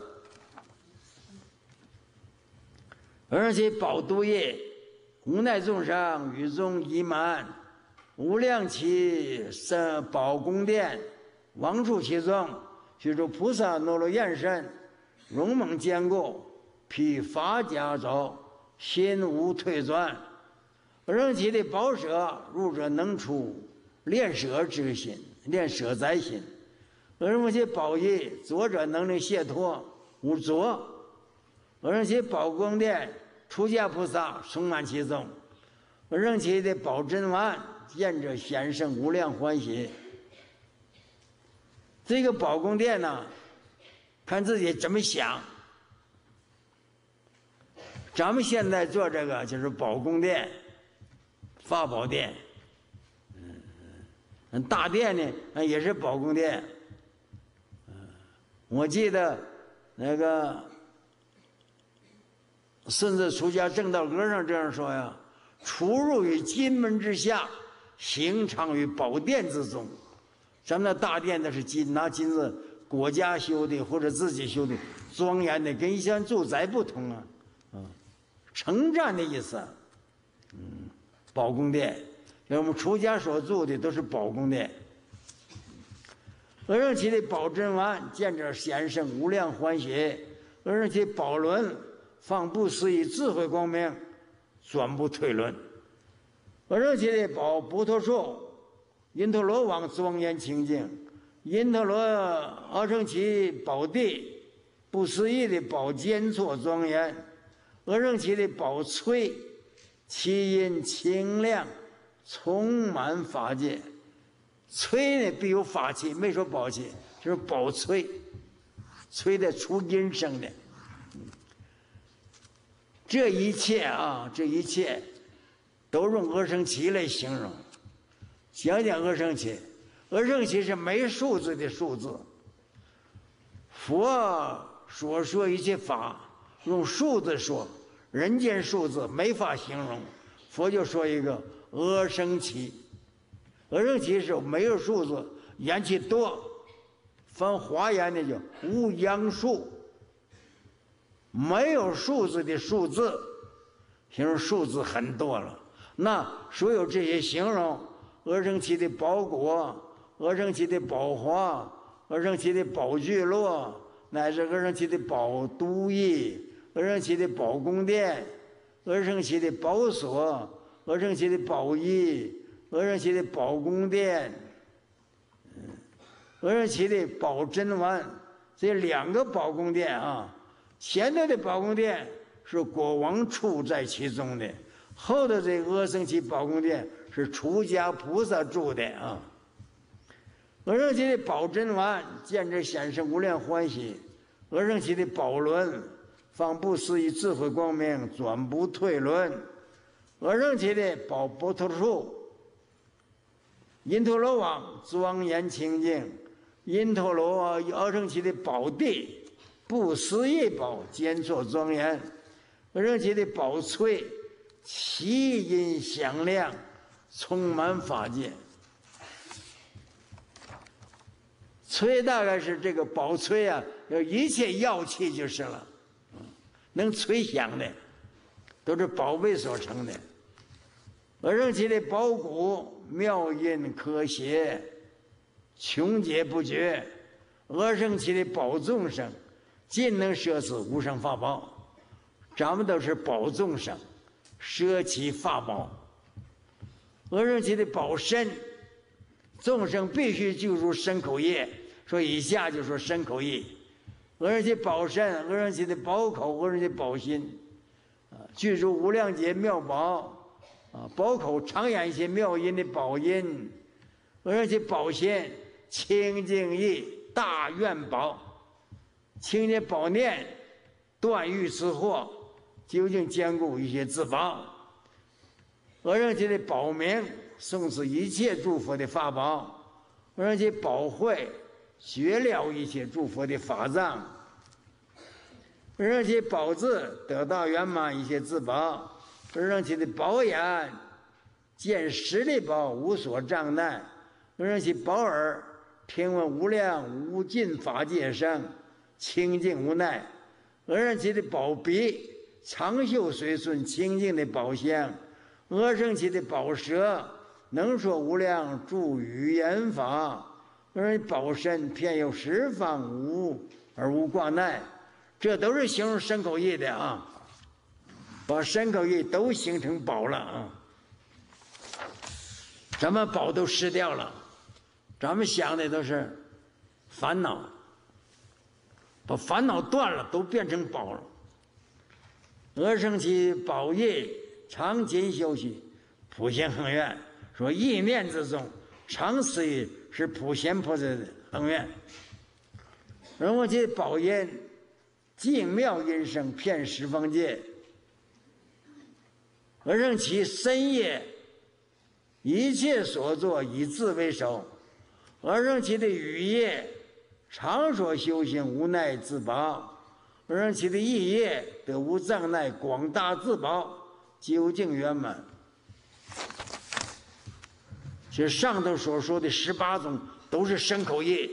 而且宝都业，无奈众生与众已满，无量其身宝宫殿，王处其中，须诸菩萨诺罗焰身，勇猛坚固，披法甲走，心无退转。仍其的宝舍，入者能出，练舍之心，练舍在心。而其宝衣，左者能令解脱，无左。而其宝宫殿，出家菩萨充满其中。而其的宝珍丸，见者显生无量欢喜。这个宝宫殿呢，看自己怎么想。咱们现在做这个就是宝宫殿、法宝殿，大殿呢也是宝宫殿。我记得那个孙子出家正道歌上这样说呀：“出入于金门之下，行常于宝殿之中。”咱们的大殿那是拿金子国家修的或者自己修的，庄严的，跟一般住宅不同啊。称赞的意思。宝宫殿，我们出家所住的都是宝宫殿。而其的宝珍丸，见者显生无量欢喜；而其宝轮，放不思议智慧光明，转不退轮；而其的宝波陀树，因陀罗王庄严清净；因陀罗阿僧祇宝地，不思议的宝坚错庄严；而其的宝翠，其音清亮，充满法界。吹呢必有法器，没说宝器，就是宝吹，吹的出音声的。这一切啊，这一切都用阿僧祇来形容。讲讲阿僧祇，阿僧祇是没数字的数字。佛所说一切法用数字说，人间数字没法形容，佛就说一个阿僧祇。阿僧祇是没有数字，言其多，翻华严的叫无央数，没有数字的数字，形容数字很多了。那所有这些形容阿僧祇的宝果、阿僧祇的宝华、阿僧祇的宝聚落，乃至阿僧祇的宝都邑、阿僧祇的宝宫殿、阿僧祇的宝所、阿僧祇的宝衣、阿僧祇的宝宫殿、阿僧祇的宝珍丸，这两个宝宫殿啊，前头的宝宫殿是国王处在其中的，后头这个阿僧祇宝宫殿是出家菩萨住的啊。阿僧祇的宝珍丸，见者显生无量欢喜；阿僧祇的宝轮，放不思议智慧光明，转不退轮；阿僧祇的宝波陀树，因陀罗王庄严清净；因陀罗阿僧祇的宝地，不思议宝坚错庄严；阿僧祇的宝翠，其音响亮，充满法界。吹大概是这个宝吹啊，有一切药器就是了，能吹响的，都是宝贝所成的。阿僧祇的宝鼓，妙音可谐，穷解不绝；阿僧祇的宝众生，尽能摄持无上法宝。咱们都是宝众生，摄其法宝。阿僧祇的宝身，众生必须记住身口业，说以下就说身口业。阿僧祇宝身，阿僧祇的宝口，阿僧祇宝心，具足无量劫妙宝。宝口常演一些妙音的宝音，阿僧祇宝心清净意大愿宝，清净宝念断欲之惑，究竟兼顾一些自保。阿僧祇的宝名诵持一切诸佛的法宝，阿僧祇宝慧绝了一切诸佛的法藏，阿僧祇宝智得到圆满一切自保。阿僧祇的宝眼见实力宝无所障碍，阿僧祇宝耳听闻无量无尽法界声，清净无奈。阿僧祇的宝鼻，长袖随顺清净的宝香。阿僧祇的宝舌，能说无量诸语言法。而宝身遍有十方无而无挂碍。这都是形容身口意的啊，把身口意都形成宝了啊。咱们宝都失掉了，咱们想的都是烦恼，把烦恼断了，都变成宝了。阿僧祇宝业常勤修习，普贤恒愿，说意念之中，常思于是普贤菩萨的恒愿。然后这宝音净妙音声，遍十方界。阿僧祇深夜一切所作，以自为首。阿僧祇的语业常所修行，无奈自拔。阿僧祇的意业得无障碍，广大自保，究竟圆满。其实上头所说的18种都是身口意。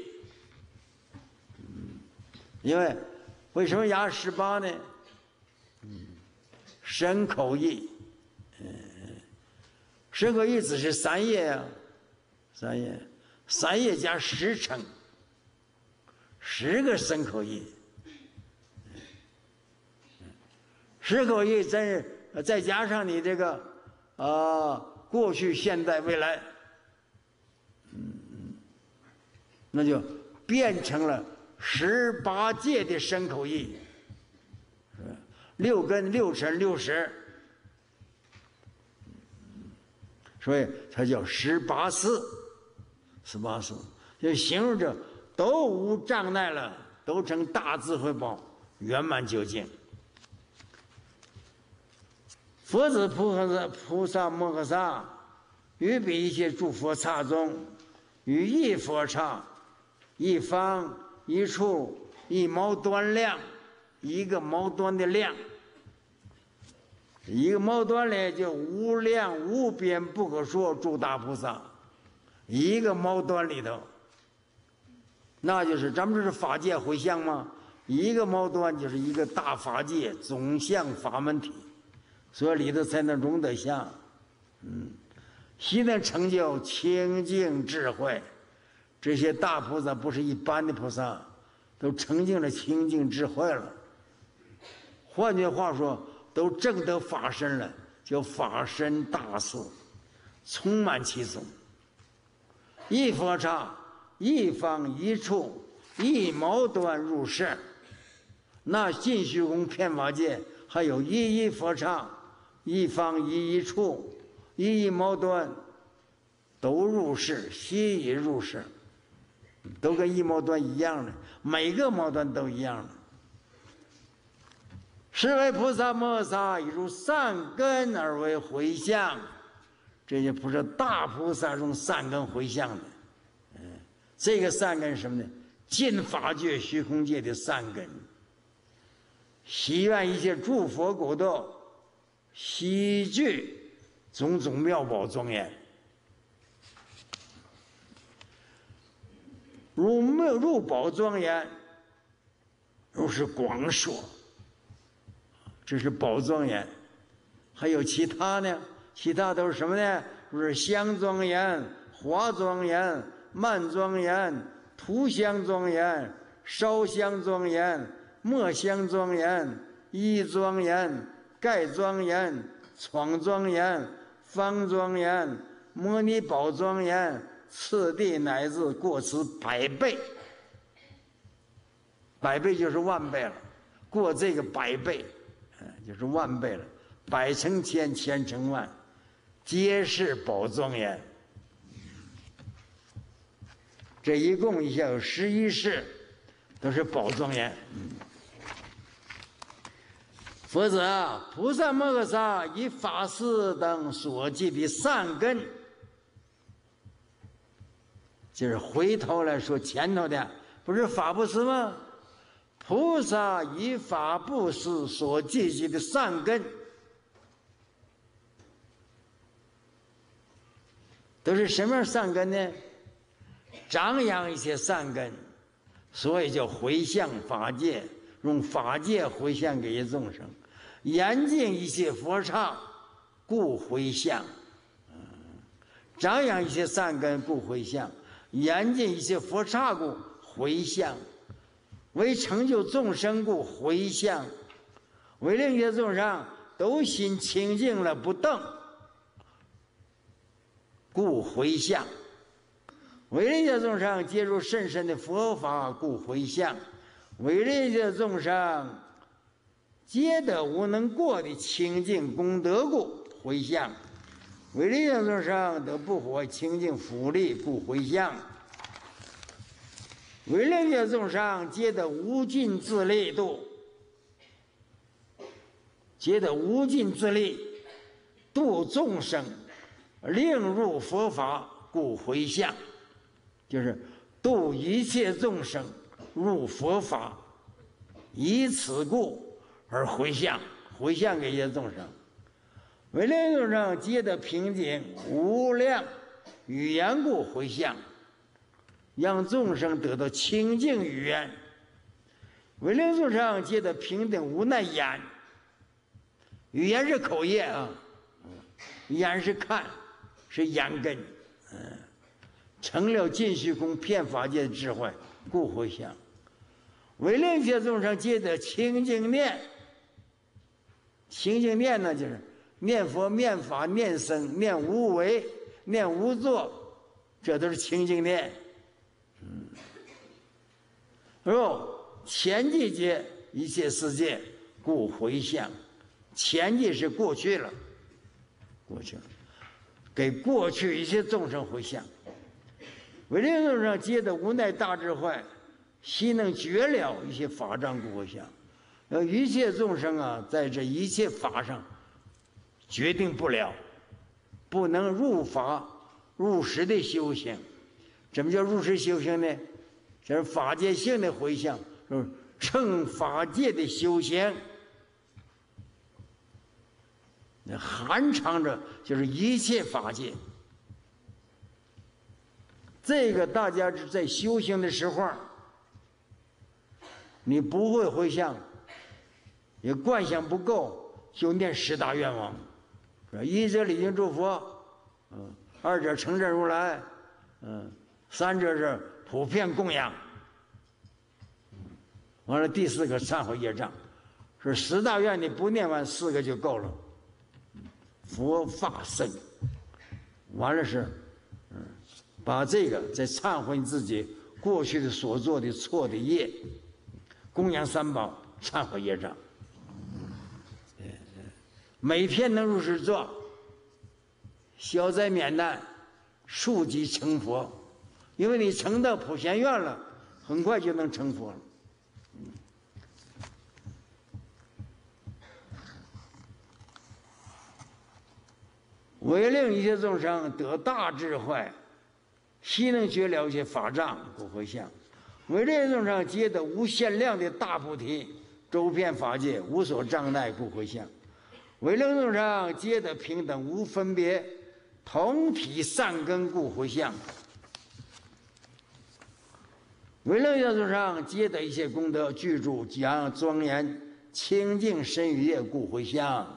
因为为什么押18呢？身口意，身口意只是3业啊，3业加10乘，10个身口意。10口意再加上你这个过去、现在、未来，那就变成了18界的身口意，6根6尘60，所以它叫18事，18事就形容着都无障碍了，都成大智慧宝，圆满究竟。佛子菩萨摩诃萨于彼一切诸佛刹中，于一佛刹，一方一处，一毛端量，一个毛端的量，一个毛端呢就无量无边不可说诸大菩萨，一个毛端里头，那就是咱们这是法界回向吗？一个毛端就是一个大法界总相法门体，所以里头才能容得下，悉能成就清净智慧。这些大菩萨不是一般的菩萨，都成就了清净智慧了。换句话说，都证得法身了，叫法身大士，充满其中。一佛刹，一方一处，一毛端入世。那尽虚空遍法界，还有一佛刹，一方一处，一毛端，都入世，悉以入世，都跟一毛端一样的，每个毛端都一样的。是为菩萨摩诃萨以如善根而为回向，这些不是大菩萨用善根回向的。这个善根是什么呢？尽法界虚空界的善根，希愿一切诸佛国土悉具种种妙宝庄严，入宝庄严，如是广说。这是宝庄严。还有其他呢？其他都是什么呢？就是香庄严、华庄严、曼庄严、涂香庄严、烧香庄严、墨香庄严、衣庄严、盖庄严、闯庄严、方庄严、摩尼宝庄严，次第乃至过此100倍，100倍就是万倍了，过这个100倍，就是万倍了，100乘千，千乘万，皆是宝庄严。这一共一下有11世，都是宝庄严。佛子啊，菩萨摩诃萨以法事等所记的善根，就是回头来说前头的，不是法布施吗？菩萨以法布施所记起的善根，都是什么样善根呢？ 张扬一些善根，所以叫回向法界，用法界回向给一些众生；严禁一些佛刹，故回向。张扬一些善根，故回向；严禁一些佛刹，故回向。为成就众生，故回向；为令一些众生都心清净了不动，故回向；为令一些众生接触甚深的佛法，故回向；为令一些众生皆得无能过的清净功德，故回向；为令一些众生得不活清净福利，故回向；为令一些众生皆得无尽自利度，皆得无尽自利度众生，令入佛法，故回向。就是度一切众生入佛法，以此故而回向，回向给一些众生。为令众生皆得平静无量语言，故回向，让众生得到清净语言。为令众生皆得平等无难言，语言是口业啊，眼是看，是眼根，成了尽虚空遍法界的智慧，故回向。为令一切众生皆得清净念，清净念呢，就是念佛、念法、念僧、念无为、念无作，这都是清净念。然后前际界一切世界，故回向。前际是过去了，过去了，给过去一切众生回向。为令众生皆得无奈大智慧，悉能觉了一切法障，故回向。一切众生啊，在这一切法上决定不了，不能入法入实的修行。什么叫入实修行呢？这是法界性的回向，就是乘法界的修行，那含藏着就是一切法界。这个大家是在修行的时候，你不会回向，也观想不够，就念10大愿望，一者礼敬诸佛，二者称赞如来，三者是普遍供养，完了第4个忏悔业障，是10大愿你不念完4个就够了。佛法僧，完了是，把这个再忏悔自己过去的所做的错的业，供养3宝，忏悔业障。每天能如是做，消灾免难，速即成佛。因为你成到普贤愿了，很快就能成佛了。为令一切众生得大智慧，悉能觉了一切法障，故回向。为令众生皆得无限量的大菩提，周遍法界，无所障碍，故回向。为令众生皆得平等无分别，同体善根，故回向。为令一切众生皆得一切功德，具足讲庄严清净身语业，故回向。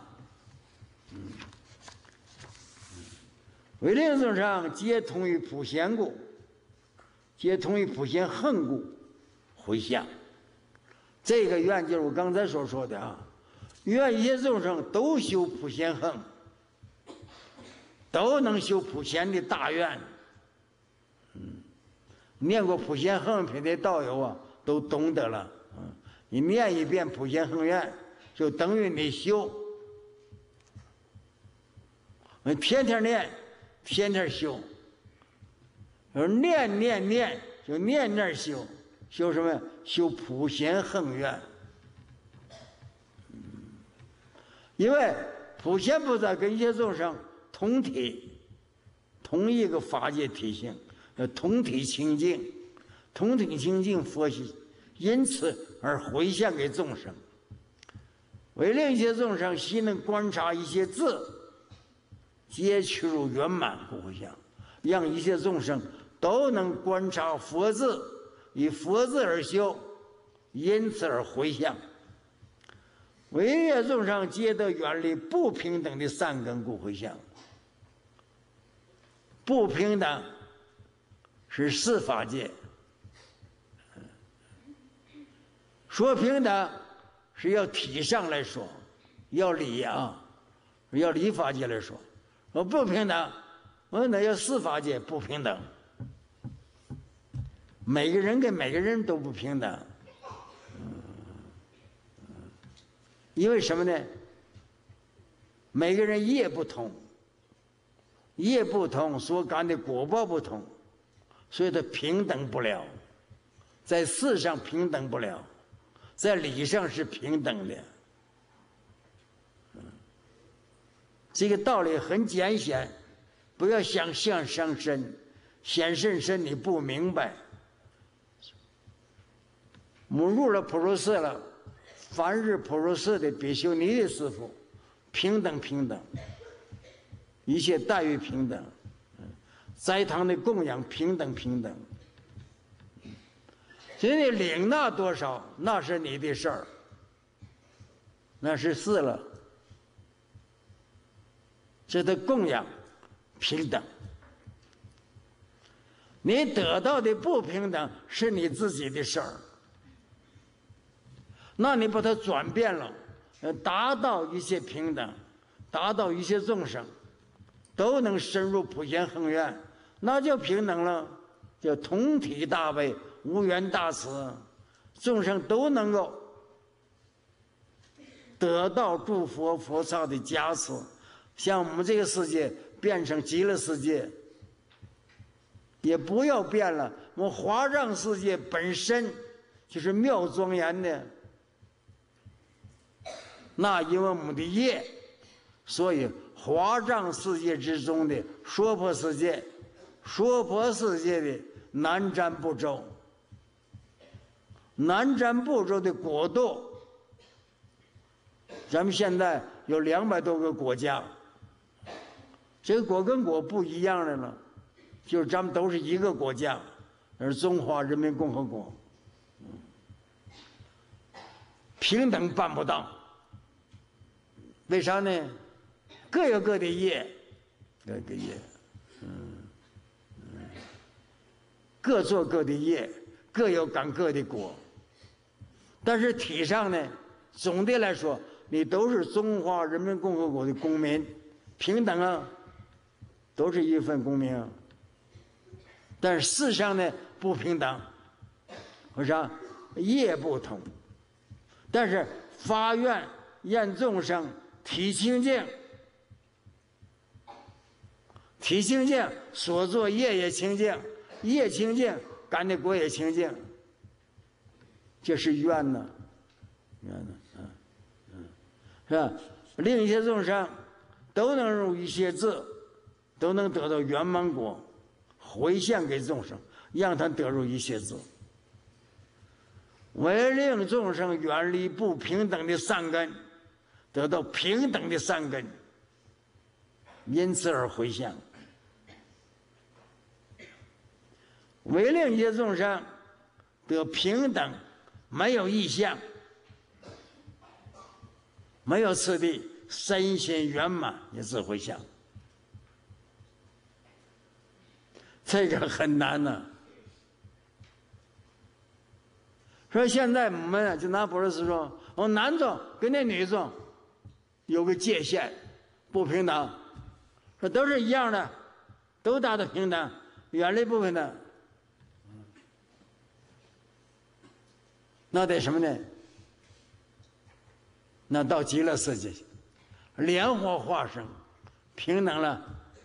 为令众生皆同于普贤故，皆同于普贤恒故，回向。这个愿就是我刚才所说的啊，愿一切众生都修普贤恒，都能修普贤的大愿。念过普贤恒品的道友啊，都懂得了。你念一遍普贤恒愿，就等于你修。你天天念，天天修。念念念，就念念修，修什么呀？修普贤恒愿。因为普贤菩萨跟一切众生同体，同一个法界体性。同体清净，同体清净佛系，因此而回向给众生。为令一切众生悉能观察一切智，皆趋入圆满，不回向，让一切众生都能观察佛字，以佛字而修，因此而回向。唯业众生皆得远离不平等的善根，故回向。不平等是四法界，说平等是要体上来说，要理啊，要理法界来说。说不平等，那要四法界不平等。每个人跟每个人都不平等，因为什么呢？每个人业不同，业不同所感的果报不同，所以他平等不了，在事上平等不了，在理上是平等的。这个道理很简显，不要想象上深，显甚深你不明白。我们入了普如寺了，凡是普如寺的比丘尼的师父，平等平等，一切待遇平等，斋堂的供养平等平等。所以你领纳多少，那是你的事儿，那是事了。这的供养平等，你得到的不平等是你自己的事儿。那你把它转变了，达到一切平等，达到一切众生都能深入普贤恒愿，那就平等了，叫同体大悲，无缘大慈，众生都能够得到诸佛菩萨的加持。像我们这个世界变成极乐世界，也不要变了。我们华藏世界本身就是妙庄严的，那因为我们的业，所以华藏世界之中的娑婆世界，娑婆世界的南瞻部洲，南瞻部洲的国度，咱们现在有200多个国家。这个国跟国不一样的了，就是咱们都是一个国家，而中华人民共和国。平等办不到，为啥呢？各有各的业，各有各业，各做各的业，各有感各的果。但是体上呢，总的来说，你都是中华人民共和国的公民，平等啊。都是一份公民，但是事上呢不平等，为啥？业不同。但是发愿愿众生体清净，体清净，所作业也清净，业清净，感的果也清净，这是愿呢，愿呢，是吧？令一切众生都能入一切智。都能得到圆满果，回向给众生，让他得入一切智。为令众生远离不平等的善根，得到平等的善根，因此而回向。为令一切众生得平等，没有异相，没有次第，身心圆满，也是回向。这个很难呢。说现在我们就拿普如寺说，我男众跟那女众有个界限，不平等，说都是一样的，都达到平等，远离不平等。那得什么呢？那到极乐世界，莲花化生，平等了。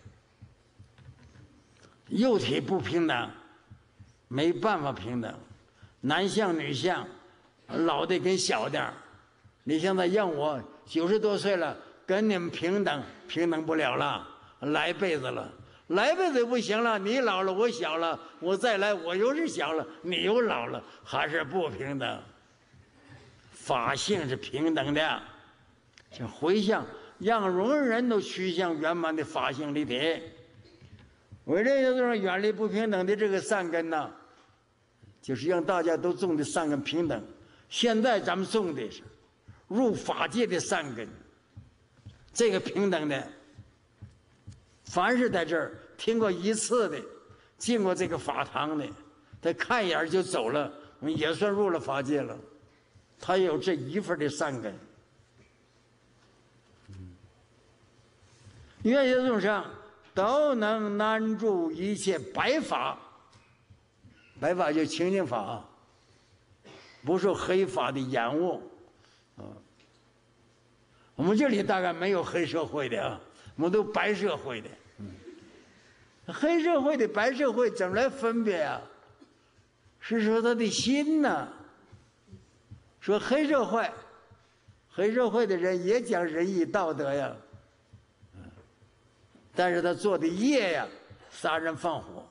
幼体不平等，没办法平等，男相女相，老的跟小的，你现在让我90多岁了跟你们平等，平等不了了，来辈子了，来辈子不行了，你老了我小了，我再来我又是小了，你又老了，还是不平等。法性是平等的，就回向，让人人都趋向圆满的法性立体。 为了要让远离不平等的这个善根呢，就是让大家都种的善根平等。现在咱们种的是入法界的善根，这个平等的，凡是在这儿听过一次的，进过这个法堂的，他看一眼就走了，也算入了法界了。他有这一份的善根。愿界众生都能难住一切白法，白法就清净法，不受黑法的掩误啊。我们这里大概没有黑社会的啊，我们都白社会的。黑社会的白社会怎么来分别啊？是说他的心呢？说黑社会的人也讲仁义道德呀，但是他做的业呀，杀人放火。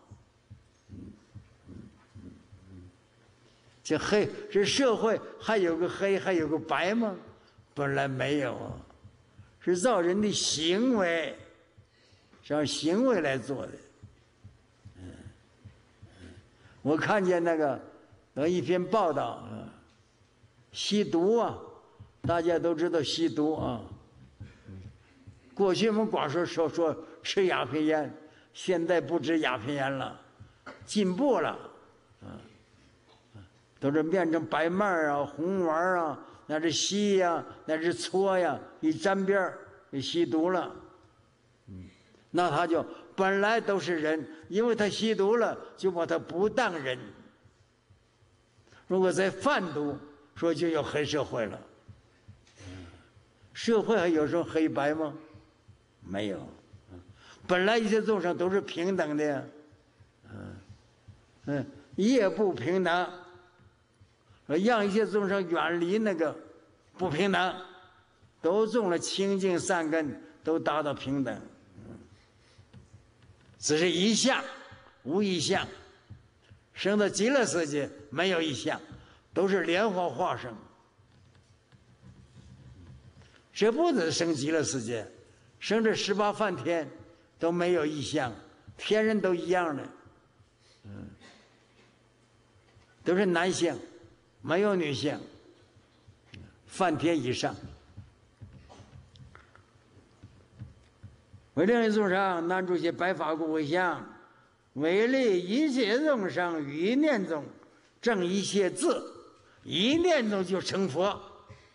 这社会还有个黑，还有个白吗？本来没有啊，是照人的行为，是按行为来做的。我看见那一篇报道啊，吸毒啊，大家都知道吸毒啊。过去我们光说吃鸦片烟，现在不止鸦片烟了，进步了啊，都是变成白麦啊、红丸啊，那是吸呀，那是搓呀，一沾边儿就吸毒了。那他就本来都是人，因为他吸毒了，就把他不当人。如果再贩毒，说就有黑社会了。社会还有什么黑白吗？没有。本来一切众生都是平等的，业不平等，让一切众生远离那个不平等，都种了清净善根，都达到平等。只是一相，无一相。生到极乐世界没有一相，都是莲花化生。这不止生极乐世界，生这18梵天都没有一相，天人都一样的，都是男性，没有女性，梵天以上。为令众生难住些白法故为相，为利一切众生于一念中正一切智，一念中就成佛。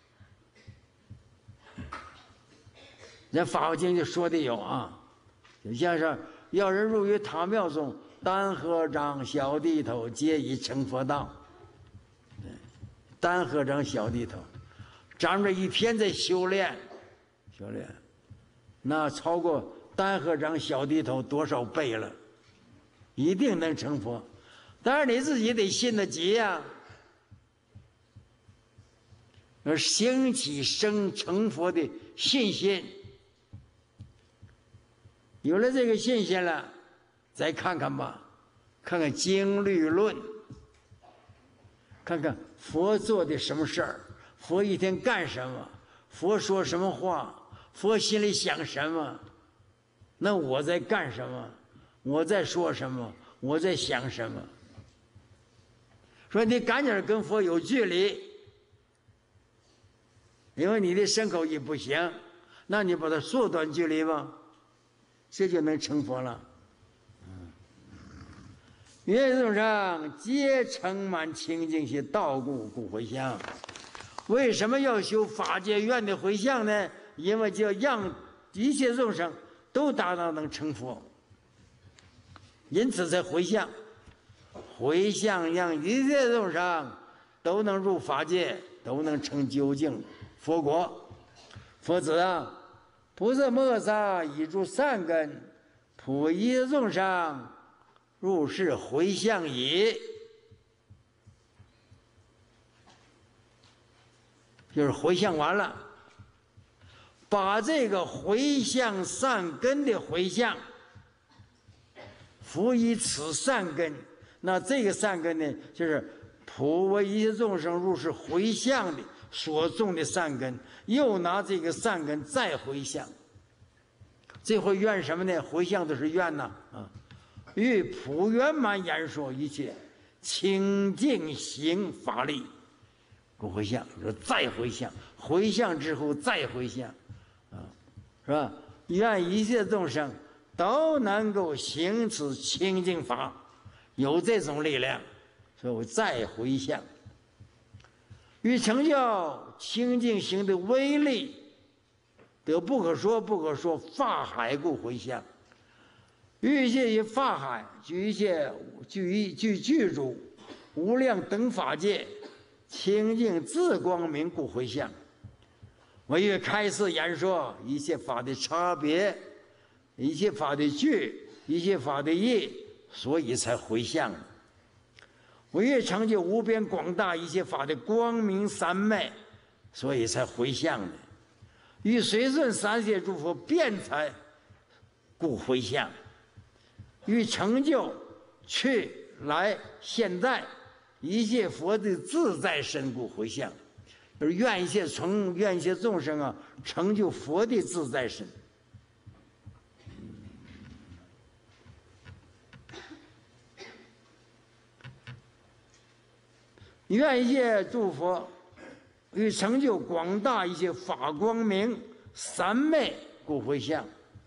这《法华经》就说的有啊，就像是要人入于塔庙中，单合掌小低头，皆已成佛道。单合掌小低头，咱们这一天在修炼，那超过单合掌小低头多少倍了，一定能成佛。当然你自己得信得急呀，兴起成佛的信心。有了这个信心了，再看看吧，看看经律论，看看佛做的什么事儿，佛一天干什么，佛说什么话，佛心里想什么，那我在干什么，我在说什么，我在想什么。说你赶紧跟佛有距离，因为你的身口意不行，那你把它缩短距离吧，这就能成佛了。愿众生皆成满清净心，道故回向。为什么要修法界愿的回向呢？因为就让一切众生都达到能成佛，因此才回向。回向让一切众生都能入法界，都能成究竟佛国。佛子啊，菩萨摩诃萨以诸善根，普一切众生入世回向矣。就是回向完了，把这个回向善根的回向，辅以此善根。那这个善根呢，就是普为一切众生入世回向的所种的善根，又拿这个善根再回向。这回愿什么呢？回向的是愿呐， 与普圆满演说一切清净行法力，故回向，说再回向，回向之后再回向，是吧？愿一切众生都能够行此清净法，有这种力量，所以我再回向。与成就清净行的威力，得不可说不可说法海故回向。与一切以法海，具一切具足无量等法界清净自光明故回向。我欲开示言说一切法的差别，一切法的具，一切法的义，所以才回向。我欲成就无边广大一切法的光明三昧，所以才回向的。与随顺三界诸佛辩才，故回向。与成就去来现在一切佛的自在身故回向，就是愿一切众生啊成就佛的自在身。愿一切诸佛与成就广大一切法光明三昧故回向。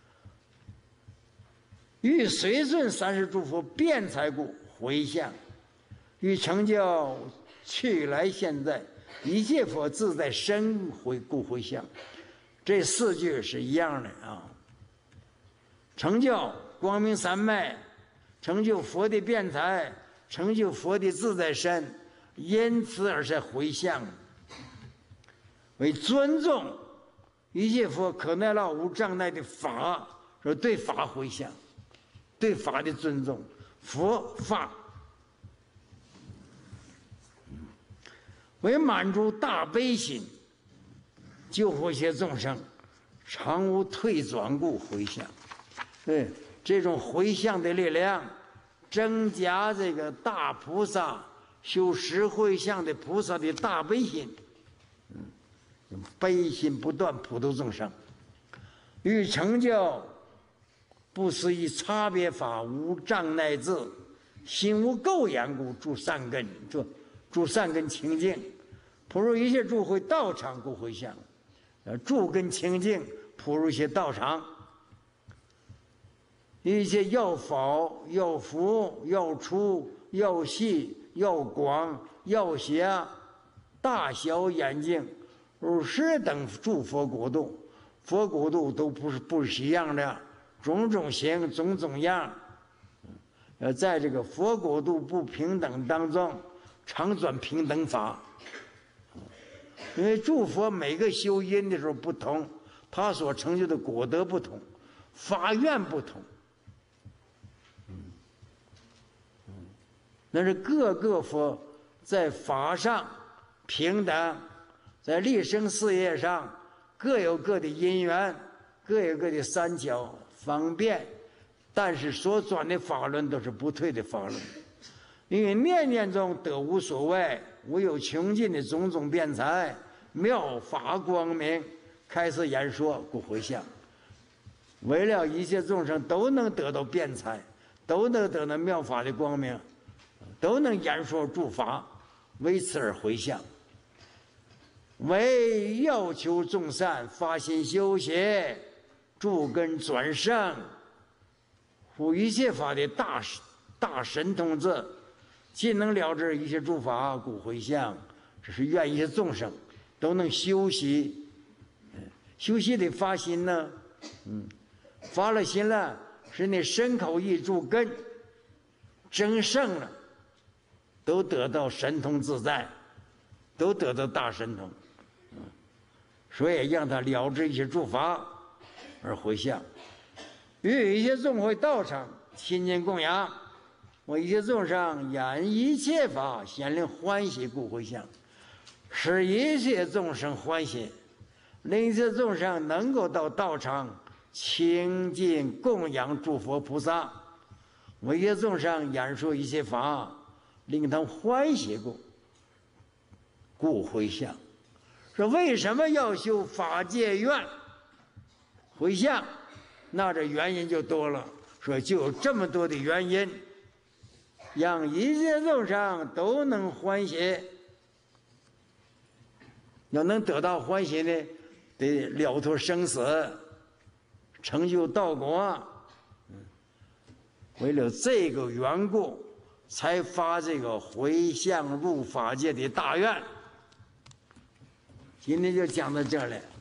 欲随顺三世诸佛辩才故回向，欲成就去来现在一切佛自在身故回向。这四句是一样的啊。成就光明三昧，成就佛的辩才，成就佛的自在身，因此而是回向。为尊重一切佛可耐劳无障碍的法，说对法回向。对法的尊重，佛法为满足大悲心，救活一切众生，常无退转故回向。对这种回向的力量，增加这个大菩萨修十回向的菩萨的大悲心，悲心不断普度众生，欲成就不思议差别法无障碍智，心无垢眼故助善根，助善根清净，普入一切诸会道场故回向。助根清净，普入一些道场，一切要法要福要出要细要广要狭，大小眼睛如是等诸佛国度，佛国度都不是一样的。种种形种种样，在这个佛国度不平等当中常转平等法。因为诸佛每个修因的时候不同，他所成就的果德不同，法愿不同。那是各个佛在法上平等，在立生事业上各有各的因缘，各有各的三角方便，但是所转的法轮都是不退的法轮。因为念念中得无所谓，无有穷尽的种种辩才，妙法光明，开示言说故回向。为了一切众生都能得到辩才，都能得到妙法的光明，都能言说诸法，为此而回向。为要求众善发心修学，助根转胜，护一切法的大神通智，尽能了知一切诸法故回向。这是愿一切众生都能修习，修习得发心呢，发了心了，使你身口意助根争胜了，都得到神通自在，都得到大神通，所以让他了知一切诸法而回向。与一切众会道场亲近供养，我一切众生演一切法显令欢喜故回向，使一切众生欢喜，令一切众生能够到道场亲近供养诸佛菩萨，我一切众生演说一切法，令他们欢喜故回向。说为什么要修法界愿回向？那这原因就多了。 说就有这么多的原因，让一切众生都能欢喜。要能得到欢喜呢，得了脱生死，成就道果。为了这个缘故，才发这个回向入法界的大愿。今天就讲到这儿了。